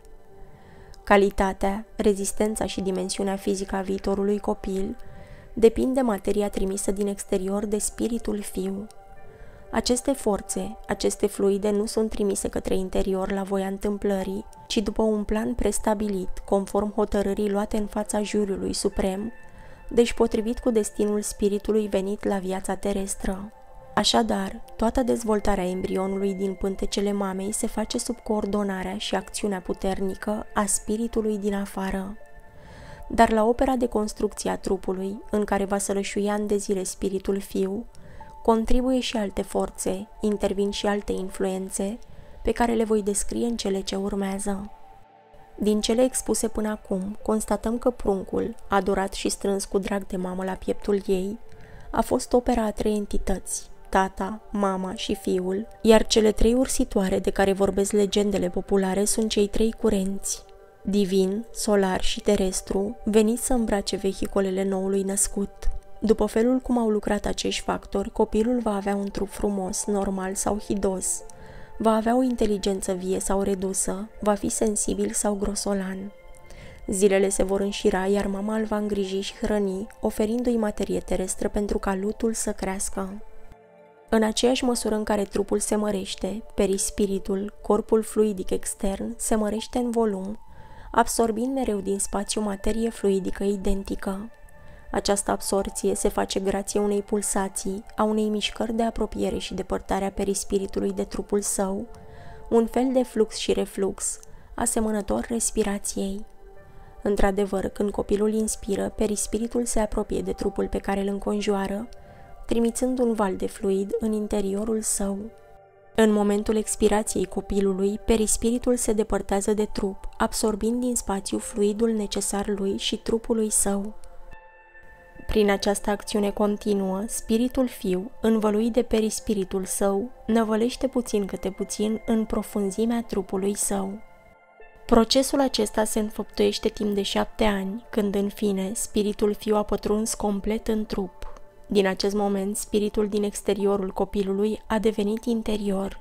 A: Calitatea, rezistența și dimensiunea fizică a viitorului copil depind de materia trimisă din exterior de spiritul fiu. Aceste forțe, aceste fluide nu sunt trimise către interior la voia întâmplării, ci după un plan prestabilit, conform hotărârii luate în fața juriului suprem, deci potrivit cu destinul spiritului venit la viața terestră. Așadar, toată dezvoltarea embrionului din pântecele mamei se face sub coordonarea și acțiunea puternică a spiritului din afară. Dar la opera de construcție a trupului, în care va sălășui ani de zile spiritul fiu, contribuie și alte forțe, intervin și alte influențe, pe care le voi descrie în cele ce urmează. Din cele expuse până acum, constatăm că pruncul, adorat și strâns cu drag de mamă la pieptul ei, a fost opera a trei entități, tata, mama și fiul, iar cele trei ursitoare de care vorbesc legendele populare sunt cei trei curenți, divin, solar și terestru, veniți să îmbrace vehicolele noului născut. După felul cum au lucrat acești factori, copilul va avea un trup frumos, normal sau hidos, va avea o inteligență vie sau redusă, va fi sensibil sau grosolan. Zilele se vor înșira, iar mama îl va îngriji și hrăni, oferindu-i materie terestră pentru ca lutul să crească. În aceeași măsură în care trupul se mărește, perispiritul, corpul fluidic extern, se mărește în volum, absorbind mereu din spațiu materie fluidică identică. Această absorție se face grație unei pulsații, a unei mișcări de apropiere și depărtare a perispiritului de trupul său, un fel de flux și reflux, asemănător respirației. Într-adevăr, când copilul inspiră, perispiritul se apropie de trupul pe care îl înconjoară, trimițând un val de fluid în interiorul său. În momentul expirației copilului, perispiritul se depărtează de trup, absorbind din spațiu fluidul necesar lui și trupului său. Prin această acțiune continuă, spiritul fiu, învăluit de perispiritul său, năvălește puțin câte puțin în profunzimea trupului său. Procesul acesta se înfăptuiește timp de șapte ani, când, în fine, spiritul fiu a pătruns complet în trup. Din acest moment, spiritul din exteriorul copilului a devenit interior.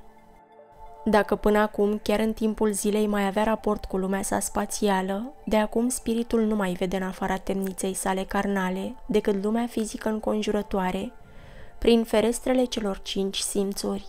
A: Dacă până acum, chiar în timpul zilei, mai avea raport cu lumea sa spațială, de acum spiritul nu mai vede în afara temniței sale carnale decât lumea fizică înconjurătoare, prin ferestrele celor cinci simțuri.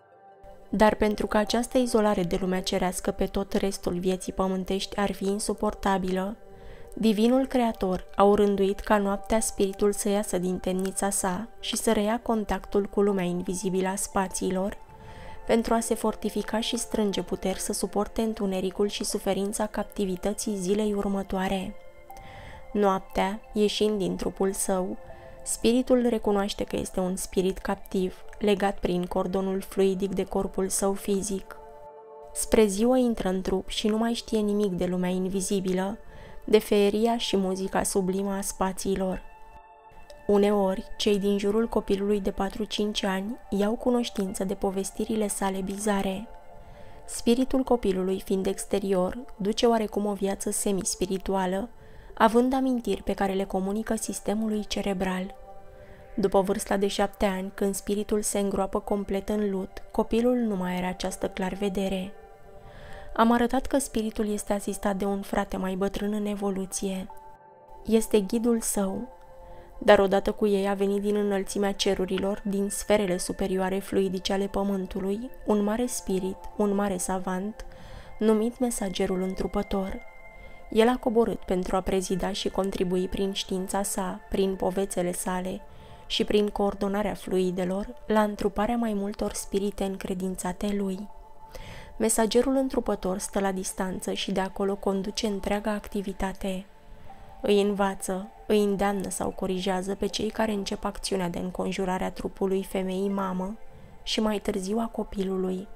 A: Dar pentru că această izolare de lumea cerească pe tot restul vieții pământești ar fi insuportabilă, Divinul Creator a urânduit ca noaptea spiritul să iasă din temnița sa și să reia contactul cu lumea invizibilă a spațiilor, pentru a se fortifica și strânge puteri să suporte întunericul și suferința captivității zilei următoare. Noaptea, ieșind din trupul său, spiritul recunoaște că este un spirit captiv, legat prin cordonul fluidic de corpul său fizic. Spre ziua intră în trup și nu mai știe nimic de lumea invizibilă, de feeria și muzica sublimă a spațiilor. Uneori, cei din jurul copilului de patru-cinci ani iau cunoștință de povestirile sale bizare. Spiritul copilului, fiind exterior, duce oarecum o viață semi-spirituală, având amintiri pe care le comunică sistemului cerebral. După vârsta de șapte ani, când spiritul se îngroapă complet în lut, copilul nu mai are această clarvedere. Am arătat că spiritul este asistat de un frate mai bătrân în evoluție. Este ghidul său, dar odată cu ei a venit din înălțimea cerurilor, din sferele superioare fluidice ale pământului, un mare spirit, un mare savant, numit Mesagerul Întrupător. El a coborât pentru a prezida și contribui prin știința sa, prin povețele sale și prin coordonarea fluidelor la întruparea mai multor spirite încredințate lui. Mesagerul Întrupător stă la distanță și de acolo conduce întreaga activitate. Îi învață, îi îndeamnă sau corijează pe cei care încep acțiunea de înconjurare a trupului femeii mamă și mai târziu a copilului.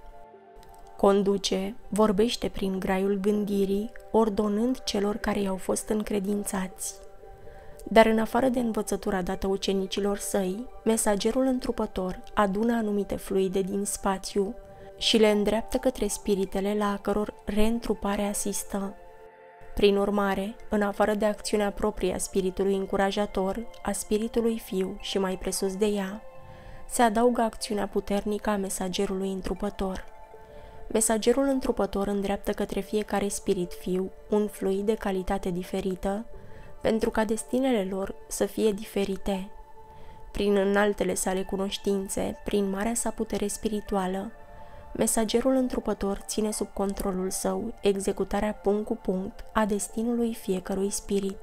A: Conduce, vorbește prin graiul gândirii, ordonând celor care i-au fost încredințați. Dar în afară de învățătura dată ucenicilor săi, Mesagerul Întrupător adună anumite fluide din spațiu și le îndreaptă către spiritele la a căror reîntrupare asistă. Prin urmare, în afară de acțiunea proprie a spiritului încurajator, a spiritului fiu și mai presus de ea, se adaugă acțiunea puternică a Mesagerului Întrupător. Mesagerul Întrupător îndreaptă către fiecare spirit fiu un fluid de calitate diferită, pentru ca destinele lor să fie diferite. Prin înaltele sale cunoștințe, prin marea sa putere spirituală, Mesagerul Întrupător ține sub controlul său executarea punct cu punct a destinului fiecărui spirit.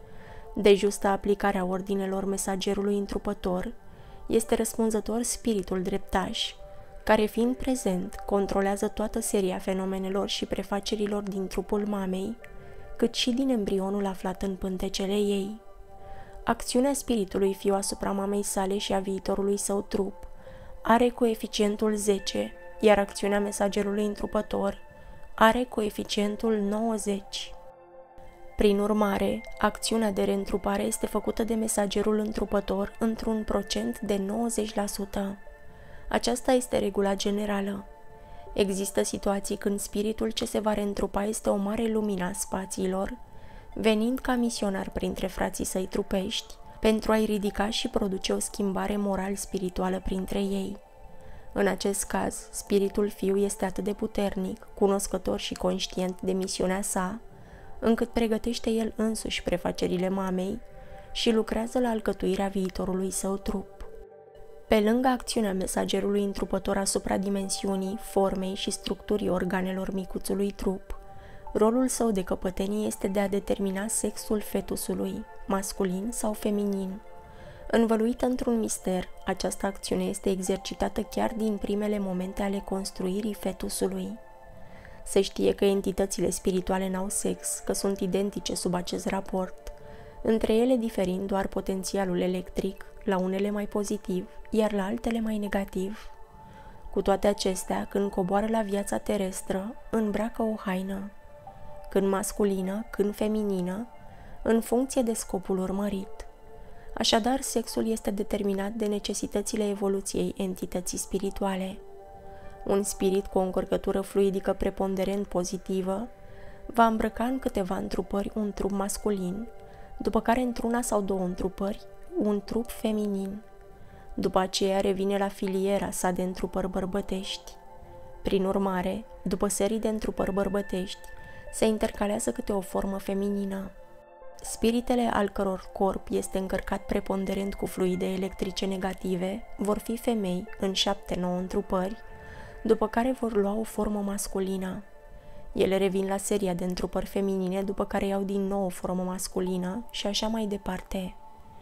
A: De justă aplicarea ordinelor Mesagerului Întrupător, este răspunzător spiritul dreptaș, care fiind prezent controlează toată seria fenomenelor și prefacerilor din trupul mamei, cât și din embrionul aflat în pântecele ei. Acțiunea spiritului fiu asupra mamei sale și a viitorului său trup are coeficientul zece, iar acțiunea Mesagerului Întrupător are coeficientul nouăzeci. Prin urmare, acțiunea de reîntrupare este făcută de Mesagerul Întrupător într-un procent de nouăzeci la sută. Aceasta este regula generală. Există situații când spiritul ce se va reîntrupa este o mare lumină a spațiilor, venind ca misionar printre frații săi trupești, pentru a-i ridica și produce o schimbare moral-spirituală printre ei. În acest caz, spiritul fiu este atât de puternic, cunoscător și conștient de misiunea sa, încât pregătește el însuși prefacerile mamei și lucrează la alcătuirea viitorului său trup. Pe lângă acțiunea Mesagerului Întrupător asupra dimensiunii, formei și structurii organelor micuțului trup, rolul său de căpătenie este de a determina sexul fetusului, masculin sau feminin. Învăluită într-un mister, această acțiune este exercitată chiar din primele momente ale construirii fetusului. Se știe că entitățile spirituale n-au sex, că sunt identice sub acest raport, între ele diferind doar potențialul electric, la unele mai pozitiv, iar la altele mai negativ. Cu toate acestea, când coboară la viața terestră, îmbracă o haină, când masculină, când feminină, în funcție de scopul urmărit. Așadar, sexul este determinat de necesitățile evoluției entității spirituale. Un spirit cu o încărcătură fluidică preponderent pozitivă va îmbrăca în câteva întrupări un trup masculin, după care într-una sau două întrupări un trup feminin. După aceea revine la filiera sa de întrupări bărbătești. Prin urmare, după serii de întrupări bărbătești, se intercalează câte o formă feminină. Spiritele al căror corp este încărcat preponderent cu fluide electrice negative vor fi femei în șapte-nouă întrupări, după care vor lua o formă masculină. Ele revin la seria de întrupări feminine, după care iau din nou o formă masculină și așa mai departe.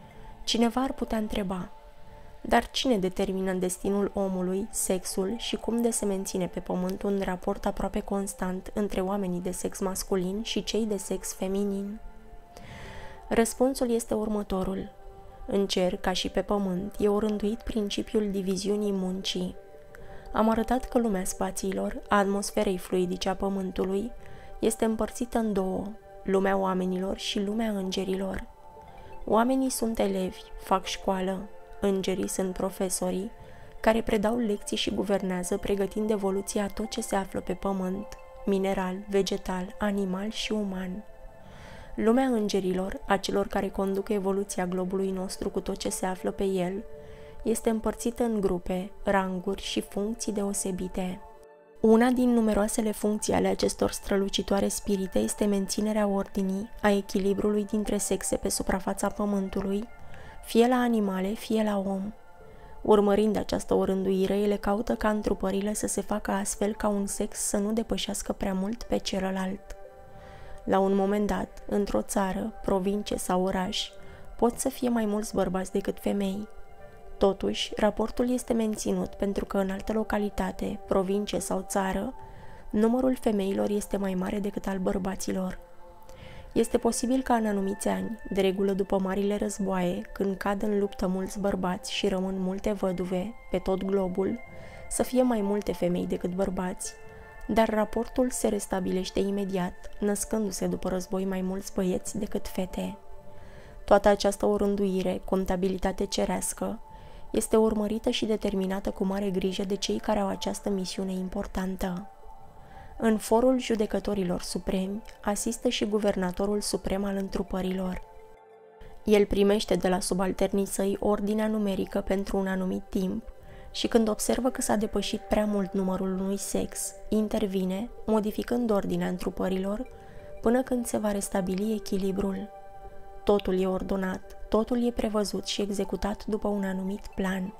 A: Cineva ar putea întreba, dar cine determină destinul omului, sexul și cum de se menține pe pământ un raport aproape constant între oamenii de sex masculin și cei de sex feminin? Răspunsul este următorul. În cer, ca și pe pământ, e orânduit principiul diviziunii muncii. Am arătat că lumea spațiilor, a atmosferei fluidice a pământului, este împărțită în două, lumea oamenilor și lumea îngerilor. Oamenii sunt elevi, fac școală, îngerii sunt profesorii, care predau lecții și guvernează, pregătind evoluția a tot ce se află pe pământ, mineral, vegetal, animal și uman. Lumea îngerilor, a celor care conduc evoluția globului nostru cu tot ce se află pe el, este împărțită în grupe, ranguri și funcții deosebite. Una din numeroasele funcții ale acestor strălucitoare spirite este menținerea ordinii, a echilibrului dintre sexe pe suprafața pământului, fie la animale, fie la om. Urmărind această orânduire, ele caută ca întrupările să se facă astfel ca un sex să nu depășească prea mult pe celălalt. La un moment dat, într-o țară, provincie sau oraș, pot să fie mai mulți bărbați decât femei. Totuși, raportul este menținut pentru că în altă localitate, provincie sau țară, numărul femeilor este mai mare decât al bărbaților. Este posibil ca în anumiți ani, de regulă după marile războaie, când cad în luptă mulți bărbați și rămân multe văduve pe tot globul, să fie mai multe femei decât bărbați, dar raportul se restabilește imediat, născându-se după război mai mulți băieți decât fete. Toată această orânduire, contabilitate cerească, este urmărită și determinată cu mare grijă de cei care au această misiune importantă. În forul judecătorilor supremi asistă și guvernatorul suprem al întrupărilor. El primește de la subalternii săi ordinea numerică pentru un anumit timp și când observă că s-a depășit prea mult numărul unui sex, intervine, modificând ordinea întrupărilor până când se va restabili echilibrul. Totul e ordonat, totul e prevăzut și executat după un anumit plan.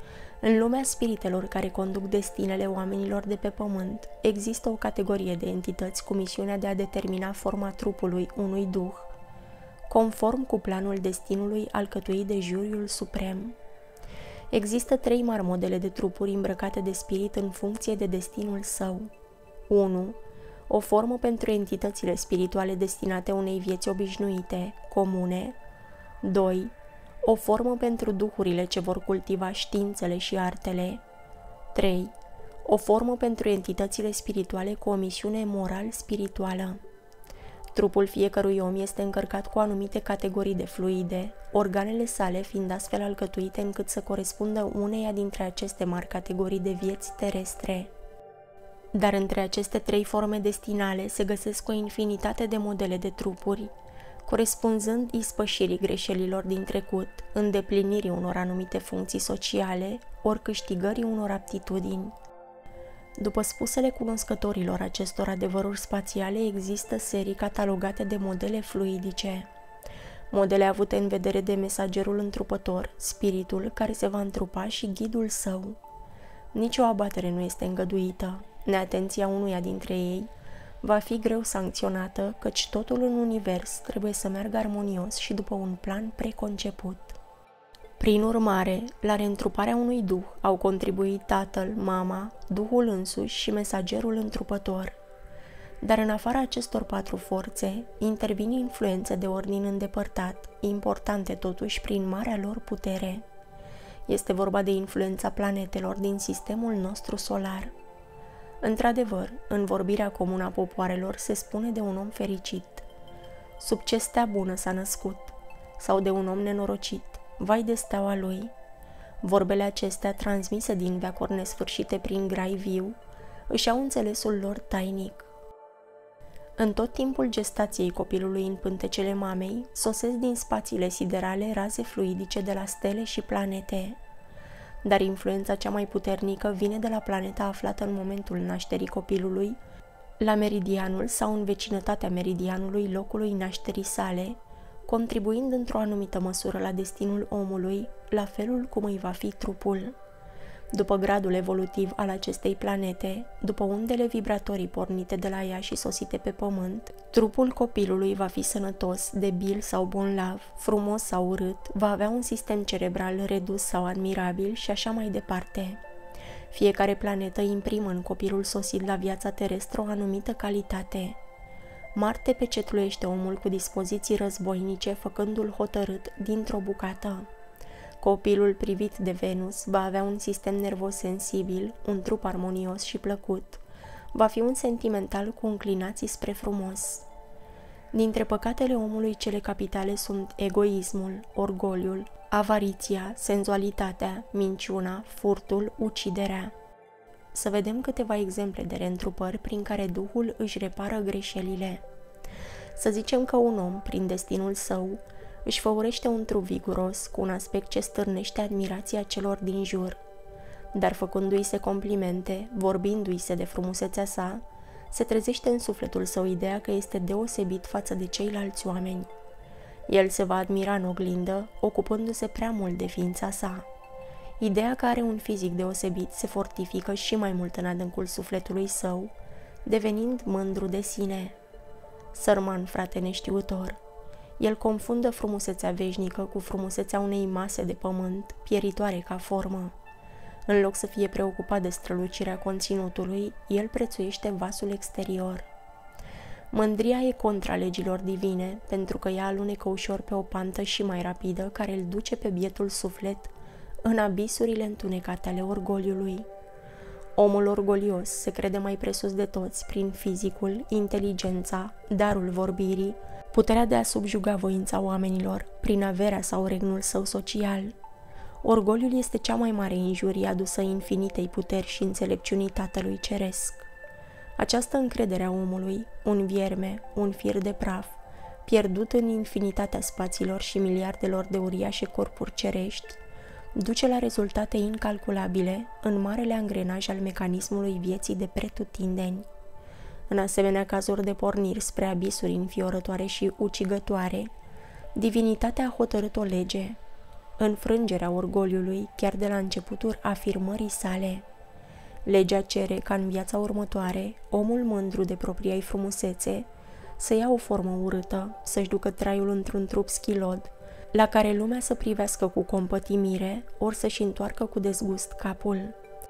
A: În lumea spiritelor care conduc destinele oamenilor de pe pământ, există o categorie de entități cu misiunea de a determina forma trupului unui duh, conform cu planul destinului alcătuit de juriul suprem. Există trei mari modele de trupuri îmbrăcate de spirit în funcție de destinul său. unu. O formă pentru entitățile spirituale destinate unei vieți obișnuite, comune. doi. O formă pentru duhurile ce vor cultiva științele și artele. trei. O formă pentru entitățile spirituale cu o misiune moral-spirituală. Trupul fiecărui om este încărcat cu anumite categorii de fluide, organele sale fiind astfel alcătuite încât să corespundă uneia dintre aceste mari categorii de vieți terestre. Dar între aceste trei forme destinale se găsesc o infinitate de modele de trupuri, corespunzând ispășirii greșelilor din trecut, îndeplinirii unor anumite funcții sociale, ori câștigării unor aptitudini. După spusele cunoscătorilor acestor adevăruri spațiale, există serii catalogate de modele fluidice. Modele avute în vedere de mesagerul întrupător, spiritul care se va întrupa și ghidul său. Nici o abatere nu este îngăduită. Neatenția unuia dintre ei va fi greu sancționată, căci totul în univers trebuie să meargă armonios și după un plan preconceput. Prin urmare, la reîntruparea unui duh au contribuit tatăl, mama, duhul însuși și mesagerul întrupător. Dar în afara acestor patru forțe, intervin influențe de ordin îndepărtat, importante totuși prin marea lor putere. Este vorba de influența planetelor din sistemul nostru solar. Într-adevăr, în vorbirea comună a popoarelor se spune de un om fericit: sub ce stea bună s-a născut, sau de un om nenorocit: vai de steaua lui. Vorbele acestea, transmise din veacuri nesfârșite prin grai viu, își au înțelesul lor tainic. În tot timpul gestației copilului în pântecele mamei, sosesc din spațiile siderale raze fluidice de la stele și planete. Dar influența cea mai puternică vine de la planeta aflată în momentul nașterii copilului, la meridianul sau în vecinătatea meridianului locului nașterii sale, contribuind într-o anumită măsură la destinul omului, la felul cum îi va fi trupul. După gradul evolutiv al acestei planete, după undele vibratorii pornite de la ea și sosite pe pământ, trupul copilului va fi sănătos, debil sau bonlav, frumos sau urât, va avea un sistem cerebral redus sau admirabil și așa mai departe. Fiecare planetă imprimă în copilul sosit la viața terestră o anumită calitate. Marte pecetluiește omul cu dispoziții războinice, făcându-l hotărât dintr-o bucată. Copilul privit de Venus va avea un sistem nervos sensibil, un trup armonios și plăcut. Va fi un sentimental cu înclinații spre frumos. Dintre păcatele omului, cele capitale sunt egoismul, orgoliul, avariția, senzualitatea, minciuna, furtul, uciderea. Să vedem câteva exemple de reîntrupări prin care Duhul își repară greșelile. Să zicem că un om, prin destinul său, își făurește un trup viguros, cu un aspect ce stârnește admirația celor din jur. Dar făcându-i se complimente, vorbindu-i se de frumusețea sa, se trezește în sufletul său ideea că este deosebit față de ceilalți oameni. El se va admira în oglindă, ocupându-se prea mult de ființa sa. Ideea că are un fizic deosebit se fortifică și mai mult în adâncul sufletului său, devenind mândru de sine. Sărman frate neștiutor, el confundă frumusețea veșnică cu frumusețea unei mase de pământ, pieritoare ca formă. În loc să fie preocupat de strălucirea conținutului, el prețuiește vasul exterior. Mândria e contra legilor divine, pentru că ea alunecă ușor pe o pantă și mai rapidă, care îl duce pe bietul suflet în abisurile întunecate ale orgoliului. Omul orgolios se crede mai presus de toți prin fizicul, inteligența, darul vorbirii, puterea de a subjuga voința oamenilor, prin averea sau regnul său social. Orgoliul este cea mai mare injurie adusă infinitei puteri și înțelepciunii Tatălui Ceresc. Această încredere a omului, un vierme, un fir de praf, pierdut în infinitatea spațiilor și miliardelor de uriașe corpuri cerești, duce la rezultate incalculabile în marele angrenaj al mecanismului vieții de pretutindeni. În asemenea cazuri de porniri spre abisuri înfiorătoare și ucigătoare, divinitatea a hotărât o lege, înfrângerea orgoliului chiar de la începutul afirmării sale. Legea cere ca în viața următoare, omul mândru de propria-i frumusețe să ia o formă urâtă, să-și ducă traiul într-un trup schilod, la care lumea să privească cu compătimire, ori să-și întoarcă cu dezgust capul.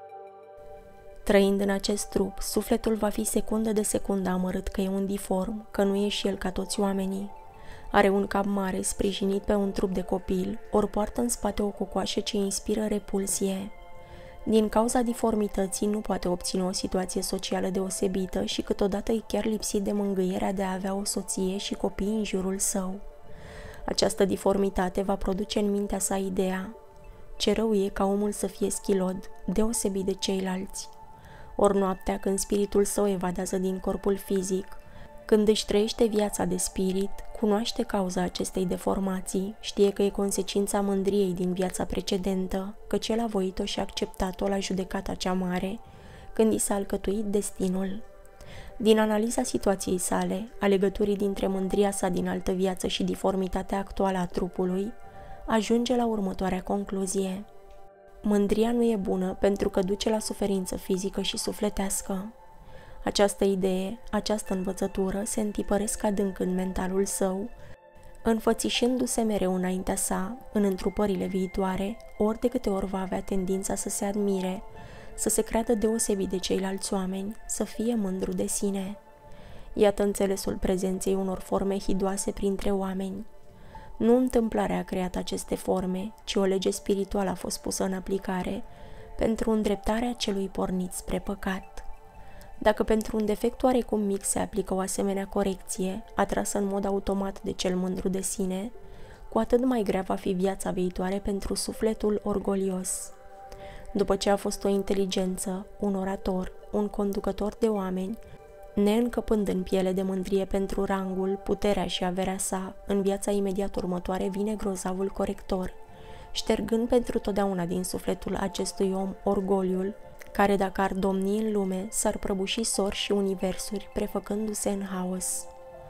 A: Trăind în acest trup, sufletul va fi secundă de secundă amărât că e un diform, că nu e și el ca toți oamenii. Are un cap mare, sprijinit pe un trup de copil, ori poartă în spate o cocoașă ce inspiră repulsie. Din cauza diformității nu poate obține o situație socială deosebită și câteodată e chiar lipsit de mângâierea de a avea o soție și copii în jurul său. Această diformitate va produce în mintea sa ideea: ce rău e ca omul să fie schilod, deosebit de ceilalți. Ori noaptea, când spiritul său evadează din corpul fizic, când își trăiește viața de spirit, cunoaște cauza acestei deformații, știe că e consecința mândriei din viața precedentă, că cel a voit-o și a acceptat-o la judecata cea mare, când i s-a alcătuit destinul. Din analiza situației sale, a legăturii dintre mândria sa din altă viață și diformitatea actuală a trupului, ajunge la următoarea concluzie: mândria nu e bună pentru că duce la suferință fizică și sufletească. Această idee, această învățătură se întipăresc adânc în mentalul său, înfățișându-se mereu înaintea sa, în întrupările viitoare, ori de câte ori va avea tendința să se admire, să se creadă deosebit de ceilalți oameni, să fie mândru de sine. Iată înțelesul prezenței unor forme hidoase printre oameni. Nu întâmplarea a creat aceste forme, ci o lege spirituală a fost pusă în aplicare pentru îndreptarea celui pornit spre păcat. Dacă pentru un defect oarecum mic se aplică o asemenea corecție, atrasă în mod automat de cel mândru de sine, cu atât mai grea va fi viața viitoare pentru sufletul orgolios. După ce a fost o inteligență, un orator, un conducător de oameni, neîncăpând în piele de mândrie pentru rangul, puterea și averea sa, în viața imediat următoare vine grozavul corector, ștergând pentru totdeauna din sufletul acestui om orgoliul, care dacă ar domni în lume, s-ar prăbuși sori și universuri, prefăcându-se în haos.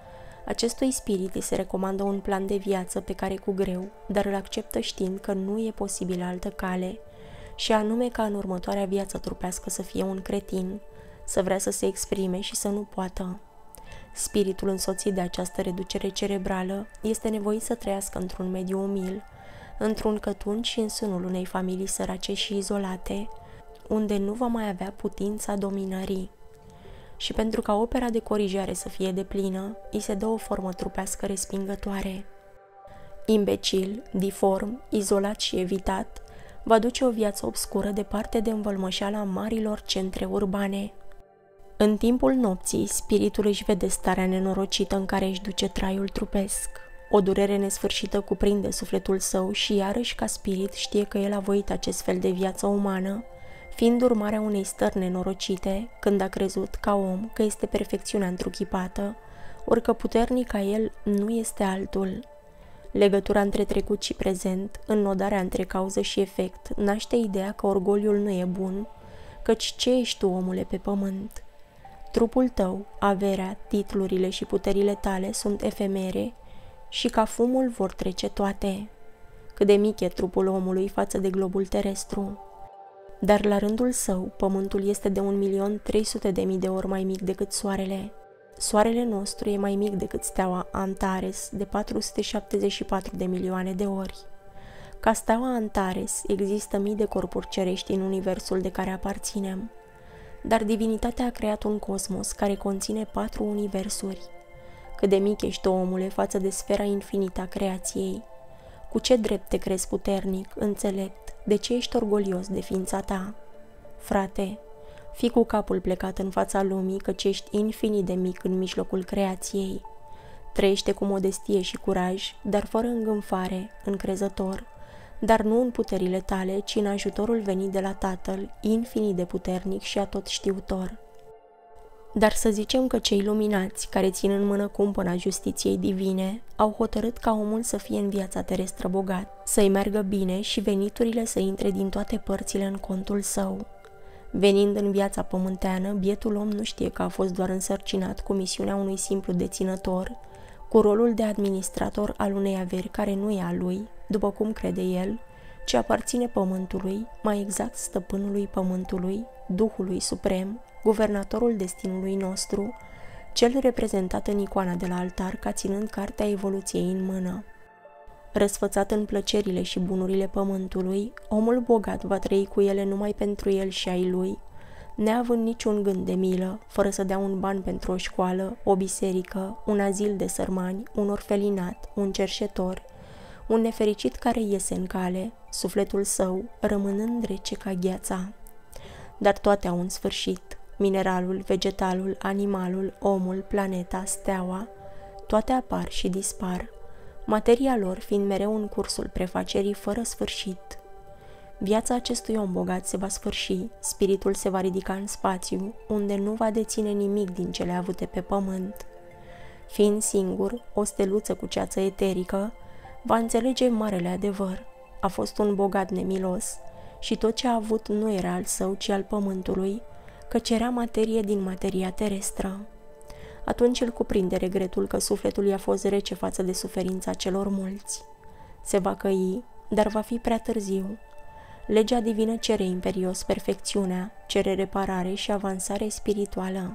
A: Acestui spirit îi se recomandă un plan de viață pe care cu greu, dar îl acceptă știind că nu e posibilă altă cale, și anume ca în următoarea viață trupească să fie un cretin, să vrea să se exprime și să nu poată. Spiritul însoțit de această reducere cerebrală este nevoit să trăiască într-un mediu umil, într-un cătun și în sânul unei familii sărace și izolate, unde nu va mai avea putința dominării. și pentru ca opera de corijare să fie deplină, îi se dă o formă trupească respingătoare. Imbecil, diform, izolat și evitat, va duce o viață obscură departe de învălmășeala marilor centre urbane. În timpul nopții, spiritul își vede starea nenorocită în care își duce traiul trupesc. O durere nesfârșită cuprinde sufletul său și iarăși ca spirit știe că el a voit acest fel de viață umană, fiind urmarea unei stări nenorocite, când a crezut ca om că este perfecțiunea întruchipată, ori că puternic ca el nu este altul. Legătura între trecut și prezent, înnodarea între cauză și efect, naște ideea că orgoliul nu e bun, căci ce ești tu, omule, pe pământ? Trupul tău, averea, titlurile și puterile tale sunt efemere și ca fumul vor trece toate. Cât de mic e trupul omului față de globul terestru. Dar la rândul său, pământul este de un milion trei sute de mii de ori mai mic decât soarele. Soarele nostru e mai mic decât steaua Antares de patru sute șaptezeci și patru de milioane de ori. Ca steaua Antares există mii de corpuri cerești în universul de care aparținem. Dar divinitatea a creat un cosmos care conține patru universuri. Cât de mic ești, omule, față de sfera infinită a creației. Cu ce drept te crezi puternic, înțelept? De ce ești orgolios de ființa ta? Frate, fii cu capul plecat în fața lumii, căci ești infinit de mic în mijlocul creației. Trăiește cu modestie și curaj, dar fără îngânfare, încrezător, dar nu în puterile tale, ci în ajutorul venit de la Tatăl, infinit de puternic și atotștiutor. Dar să zicem că cei luminați, care țin în mână cumpăna justiției divine, au hotărât ca omul să fie în viața terestră bogat, să-i meargă bine și veniturile să intre din toate părțile în contul său. Venind în viața pământeană, bietul om nu știe că a fost doar însărcinat cu misiunea unui simplu deținător, cu rolul de administrator al unei averi care nu e a lui, după cum crede el, ci aparține pământului, mai exact stăpânului pământului, Duhului Suprem, guvernatorul destinului nostru, cel reprezentat în icoana de la altar ca ținând cartea evoluției în mână. Răsfățat în plăcerile și bunurile pământului, omul bogat va trăi cu ele numai pentru el și ai lui, neavând niciun gând de milă, fără să dea un ban pentru o școală, o biserică, un azil de sărmani, un orfelinat, un cerșetor, un nefericit care iese în cale, sufletul său rămânând rece ca gheața. Dar toate au un sfârșit. Mineralul, vegetalul, animalul, omul, planeta, steaua, toate apar și dispar, materia lor fiind mereu în cursul prefacerii fără sfârșit. Viața acestui om bogat se va sfârși, spiritul se va ridica în spațiu, unde nu va deține nimic din cele avute pe pământ. Fiind singur, o steluță cu ceață eterică, va înțelege marele adevăr. A fost un bogat nemilos și tot ce a avut nu era al său, ci al pământului, căci era materie din materia terestră. Atunci îl cuprinde regretul că sufletul i-a fost rece față de suferința celor mulți. Se va căi, dar va fi prea târziu. Legea divină cere imperios perfecțiunea, cere reparare și avansare spirituală.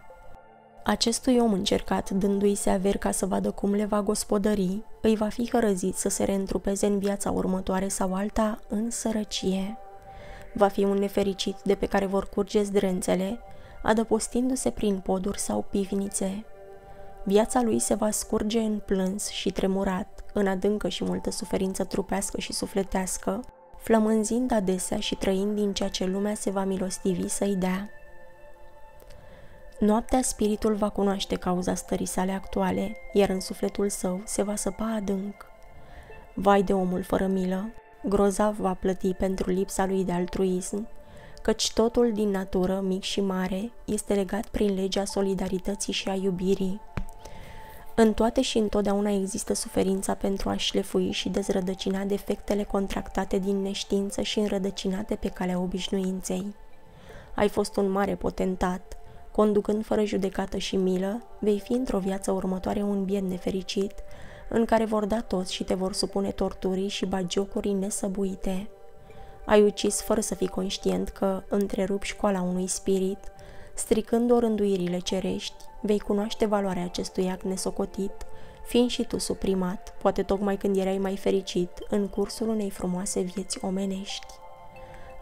A: Acestui om încercat, dându-i se averi ca să vadă cum le va gospodări, îi va fi hărăzit să se reîntrupeze în viața următoare sau alta în sărăcie. Va fi un nefericit de pe care vor curge zdrențele, adăpostindu-se prin poduri sau pivnițe. Viața lui se va scurge în plâns și tremurat, în adâncă și multă suferință trupească și sufletească, flămânzind adesea și trăind din ceea ce lumea se va milostivi să-i dea. Noaptea spiritul va cunoaște cauza stării sale actuale, iar în sufletul său se va săpa adânc. Vai de omul fără milă, grozav va plăti pentru lipsa lui de altruism, căci totul din natură, mic și mare, este legat prin legea solidarității și a iubirii. În toate și întotdeauna există suferința pentru a șlefui și dezrădăcina defectele contractate din neștiință și înrădăcinate pe calea obișnuinței. Ai fost un mare potentat, conducând fără judecată și milă, vei fi într-o viață următoare un biet nefericit, în care vor da toți și te vor supune torturii și bagiocurii nesăbuite. Ai ucis fără să fii conștient că întrerupi școala unui spirit, stricând orânduirile cerești, vei cunoaște valoarea acestui act nesocotit, fiind și tu suprimat, poate tocmai când erai mai fericit, în cursul unei frumoase vieți omenești.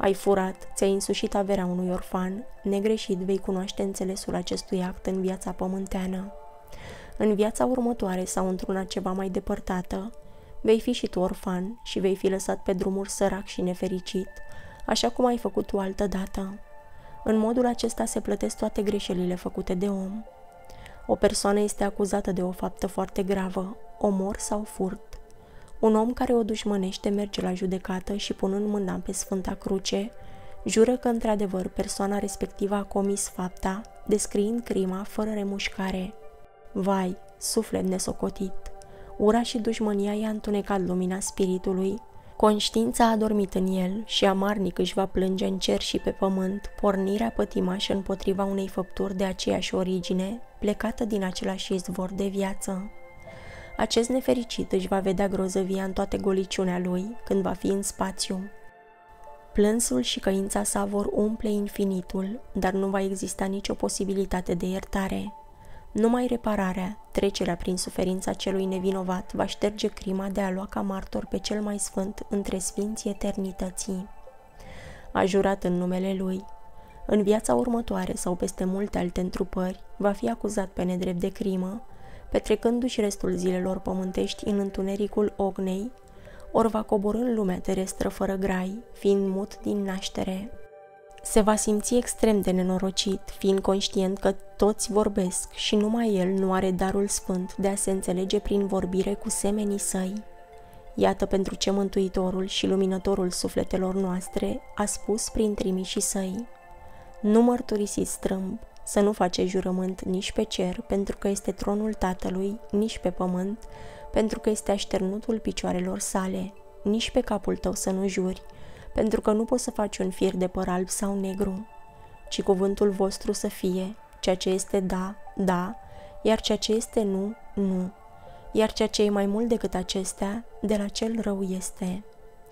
A: Ai furat, ți-ai însușit averea unui orfan, negreșit vei cunoaște înțelesul acestui act în viața pământeană. În viața următoare sau într-una ceva mai depărtată, vei fi și tu orfan și vei fi lăsat pe drumuri sărac și nefericit, așa cum ai făcut tu altădată. În modul acesta se plătesc toate greșelile făcute de om. O persoană este acuzată de o faptă foarte gravă, omor sau furt. Un om care o dușmănește merge la judecată și, punând mâna pe Sfânta Cruce, jură că într-adevăr persoana respectivă a comis fapta, descriind crima fără remușcare. Vai, suflet nesocotit! Ura și dușmânia i-a întunecat lumina spiritului, conștiința a dormit în el și amarnic își va plânge în cer și pe pământ pornirea pătimașă împotriva unei făpturi de aceeași origine, plecată din același izvor de viață. Acest nefericit își va vedea grozăvia în toate goliciunea lui când va fi în spațiu. Plânsul și căința sa vor umple infinitul, dar nu va exista nicio posibilitate de iertare. Numai repararea, trecerea prin suferința celui nevinovat va șterge crima de a lua ca martor pe cel mai sfânt între sfinții eternității. A jurat în numele lui. În viața următoare sau peste multe alte întrupări va fi acuzat pe nedrept de crimă, petrecându-și restul zilelor pământești în întunericul ognei, ori va coborî în lumea terestră fără grai, fiind mut din naștere. Se va simți extrem de nenorocit, fiind conștient că toți vorbesc și numai el nu are darul sfânt de a se înțelege prin vorbire cu semenii săi. Iată pentru ce Mântuitorul și Luminătorul sufletelor noastre a spus prin trimișii săi: nu mărturisiți strâmb, să nu faceți jurământ nici pe cer, pentru că este tronul Tatălui, nici pe pământ, pentru că este așternutul picioarelor sale, nici pe capul tău să nu juri, pentru că nu poți să faci un fir de păr alb sau negru, ci cuvântul vostru să fie, ceea ce este da, da, iar ceea ce este nu, nu, iar ceea ce e mai mult decât acestea, de la cel rău este.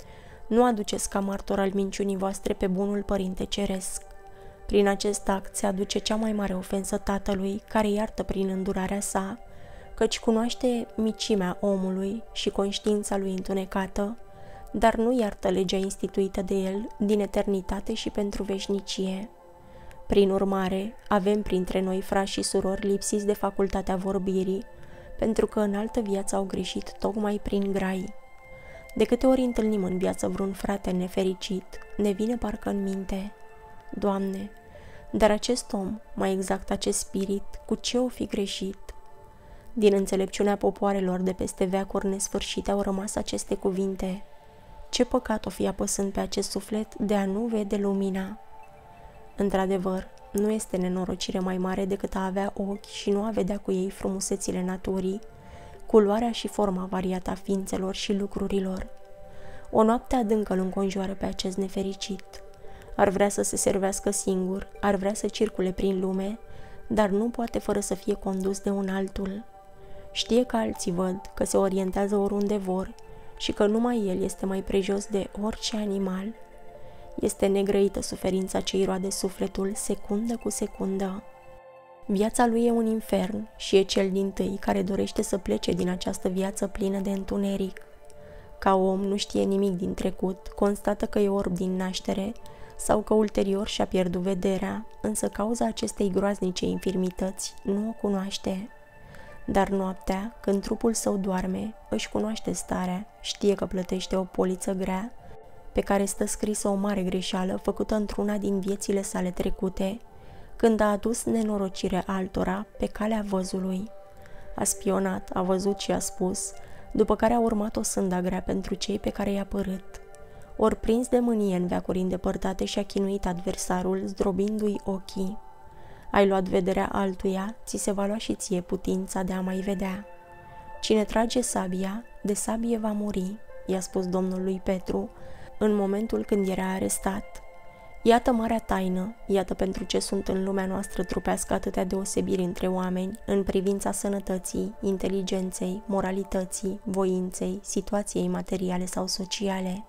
A: Nu aduceți ca martor al minciunii voastre pe bunul Părinte Ceresc. Prin acest act se aduce cea mai mare ofensă Tatălui, care iartă prin îndurarea sa, căci cunoaște micimea omului și conștiința lui întunecată, dar nu iartă legea instituită de el din eternitate și pentru veșnicie. Prin urmare, avem printre noi frați și surori lipsiți de facultatea vorbirii, pentru că în altă viață au greșit tocmai prin grai. De câte ori întâlnim în viață vreun frate nefericit, ne vine parcă în minte: Doamne, dar acest om, mai exact acest spirit, cu ce o fi greșit? Din înțelepciunea popoarelor de peste veacuri nesfârșite au rămas aceste cuvinte: ce păcat o fi apăsând pe acest suflet de a nu vede lumina? Într-adevăr, nu este nenorocire mai mare decât a avea ochi și nu a vedea cu ei frumusețile naturii, culoarea și forma variată a ființelor și lucrurilor. O noapte adâncă îl înconjoară pe acest nefericit. Ar vrea să se servească singur, ar vrea să circule prin lume, dar nu poate fără să fie condus de un altul. Știe că alții văd, că se orientează oriunde vor și că numai el este mai prejos de orice animal. Este negrăită suferința ce îi roade sufletul secundă cu secundă. Viața lui e un infern și e cel dintâi care dorește să plece din această viață plină de întuneric. Ca om nu știe nimic din trecut, constată că e orb din naștere sau că ulterior și-a pierdut vederea, însă cauza acestei groaznice infirmități nu o cunoaște. Dar noaptea, când trupul său doarme, își cunoaște starea, știe că plătește o poliță grea, pe care stă scrisă o mare greșeală făcută într-una din viețile sale trecute, când a adus nenorocire altora pe calea văzului. A spionat, a văzut și a spus, după care a urmat o sânda grea pentru cei pe care i-a părât. Ori prins de mânie în veacuri îndepărtate și-a chinuit adversarul, zdrobindu-i ochii. Ai luat vederea altuia, ți se va lua și ție putința de a mai vedea. Cine trage sabia, de sabie va muri, i-a spus Domnul lui Petru, în momentul când era arestat. Iată marea taină, iată pentru ce sunt în lumea noastră trupească atâtea deosebiri între oameni în privința sănătății, inteligenței, moralității, voinței, situației materiale sau sociale.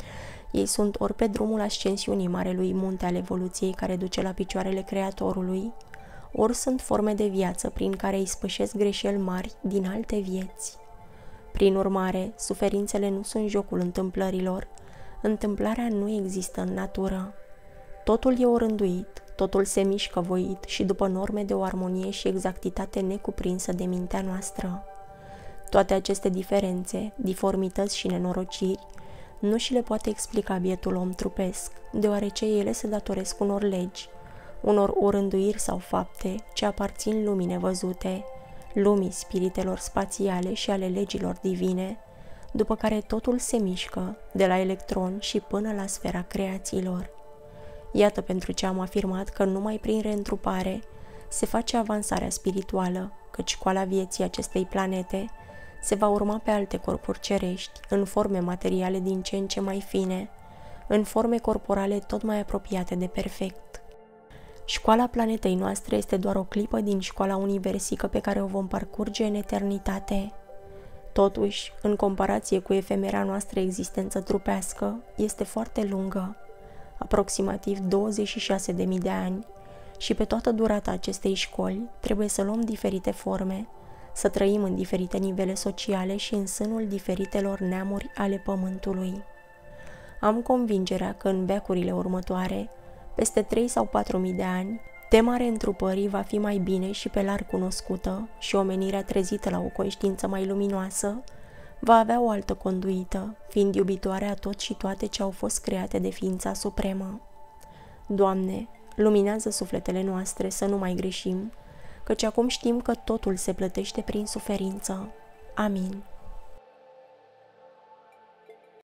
A: Ei sunt ori pe drumul ascensiunii marelui munte al evoluției care duce la picioarele Creatorului, ori sunt forme de viață prin care îi spășesc greșeli mari din alte vieți. Prin urmare, suferințele nu sunt jocul întâmplărilor, Întâmplarea nu există în natură. Totul e orânduit, totul se mișcă voit și după norme de o armonie și exactitate necuprinsă de mintea noastră. Toate aceste diferențe, diformități și nenorociri nu și le poate explica bietul om trupesc, deoarece ele se datoresc unor legi, unor orânduiri sau fapte ce aparțin lumii nevăzute, lumii spiritelor spațiale și ale legilor divine, după care totul se mișcă, de la electron și până la sfera creațiilor. Iată pentru ce am afirmat că numai prin reîntrupare se face avansarea spirituală, căci școala vieții acestei planete se va urma pe alte corpuri cerești, în forme materiale din ce în ce mai fine, în forme corporale tot mai apropiate de perfect. Școala planetei noastre este doar o clipă din școala universică pe care o vom parcurge în eternitate. Totuși, în comparație cu efemera noastră existență trupească, este foarte lungă, aproximativ douăzeci și șase de mii de ani, și pe toată durata acestei școli trebuie să luăm diferite forme, să trăim în diferite nivele sociale și în sânul diferitelor neamuri ale pământului. Am convingerea că în veacurile următoare, peste trei sau patru mii de ani, tema reîntrupării va fi mai bine și pe larg cunoscută și omenirea trezită la o conștiință mai luminoasă va avea o altă conduită, fiind iubitoare a tot și toate ce au fost create de ființa supremă. Doamne, luminează sufletele noastre să nu mai greșim, căci acum știm că totul se plătește prin suferință. Amin.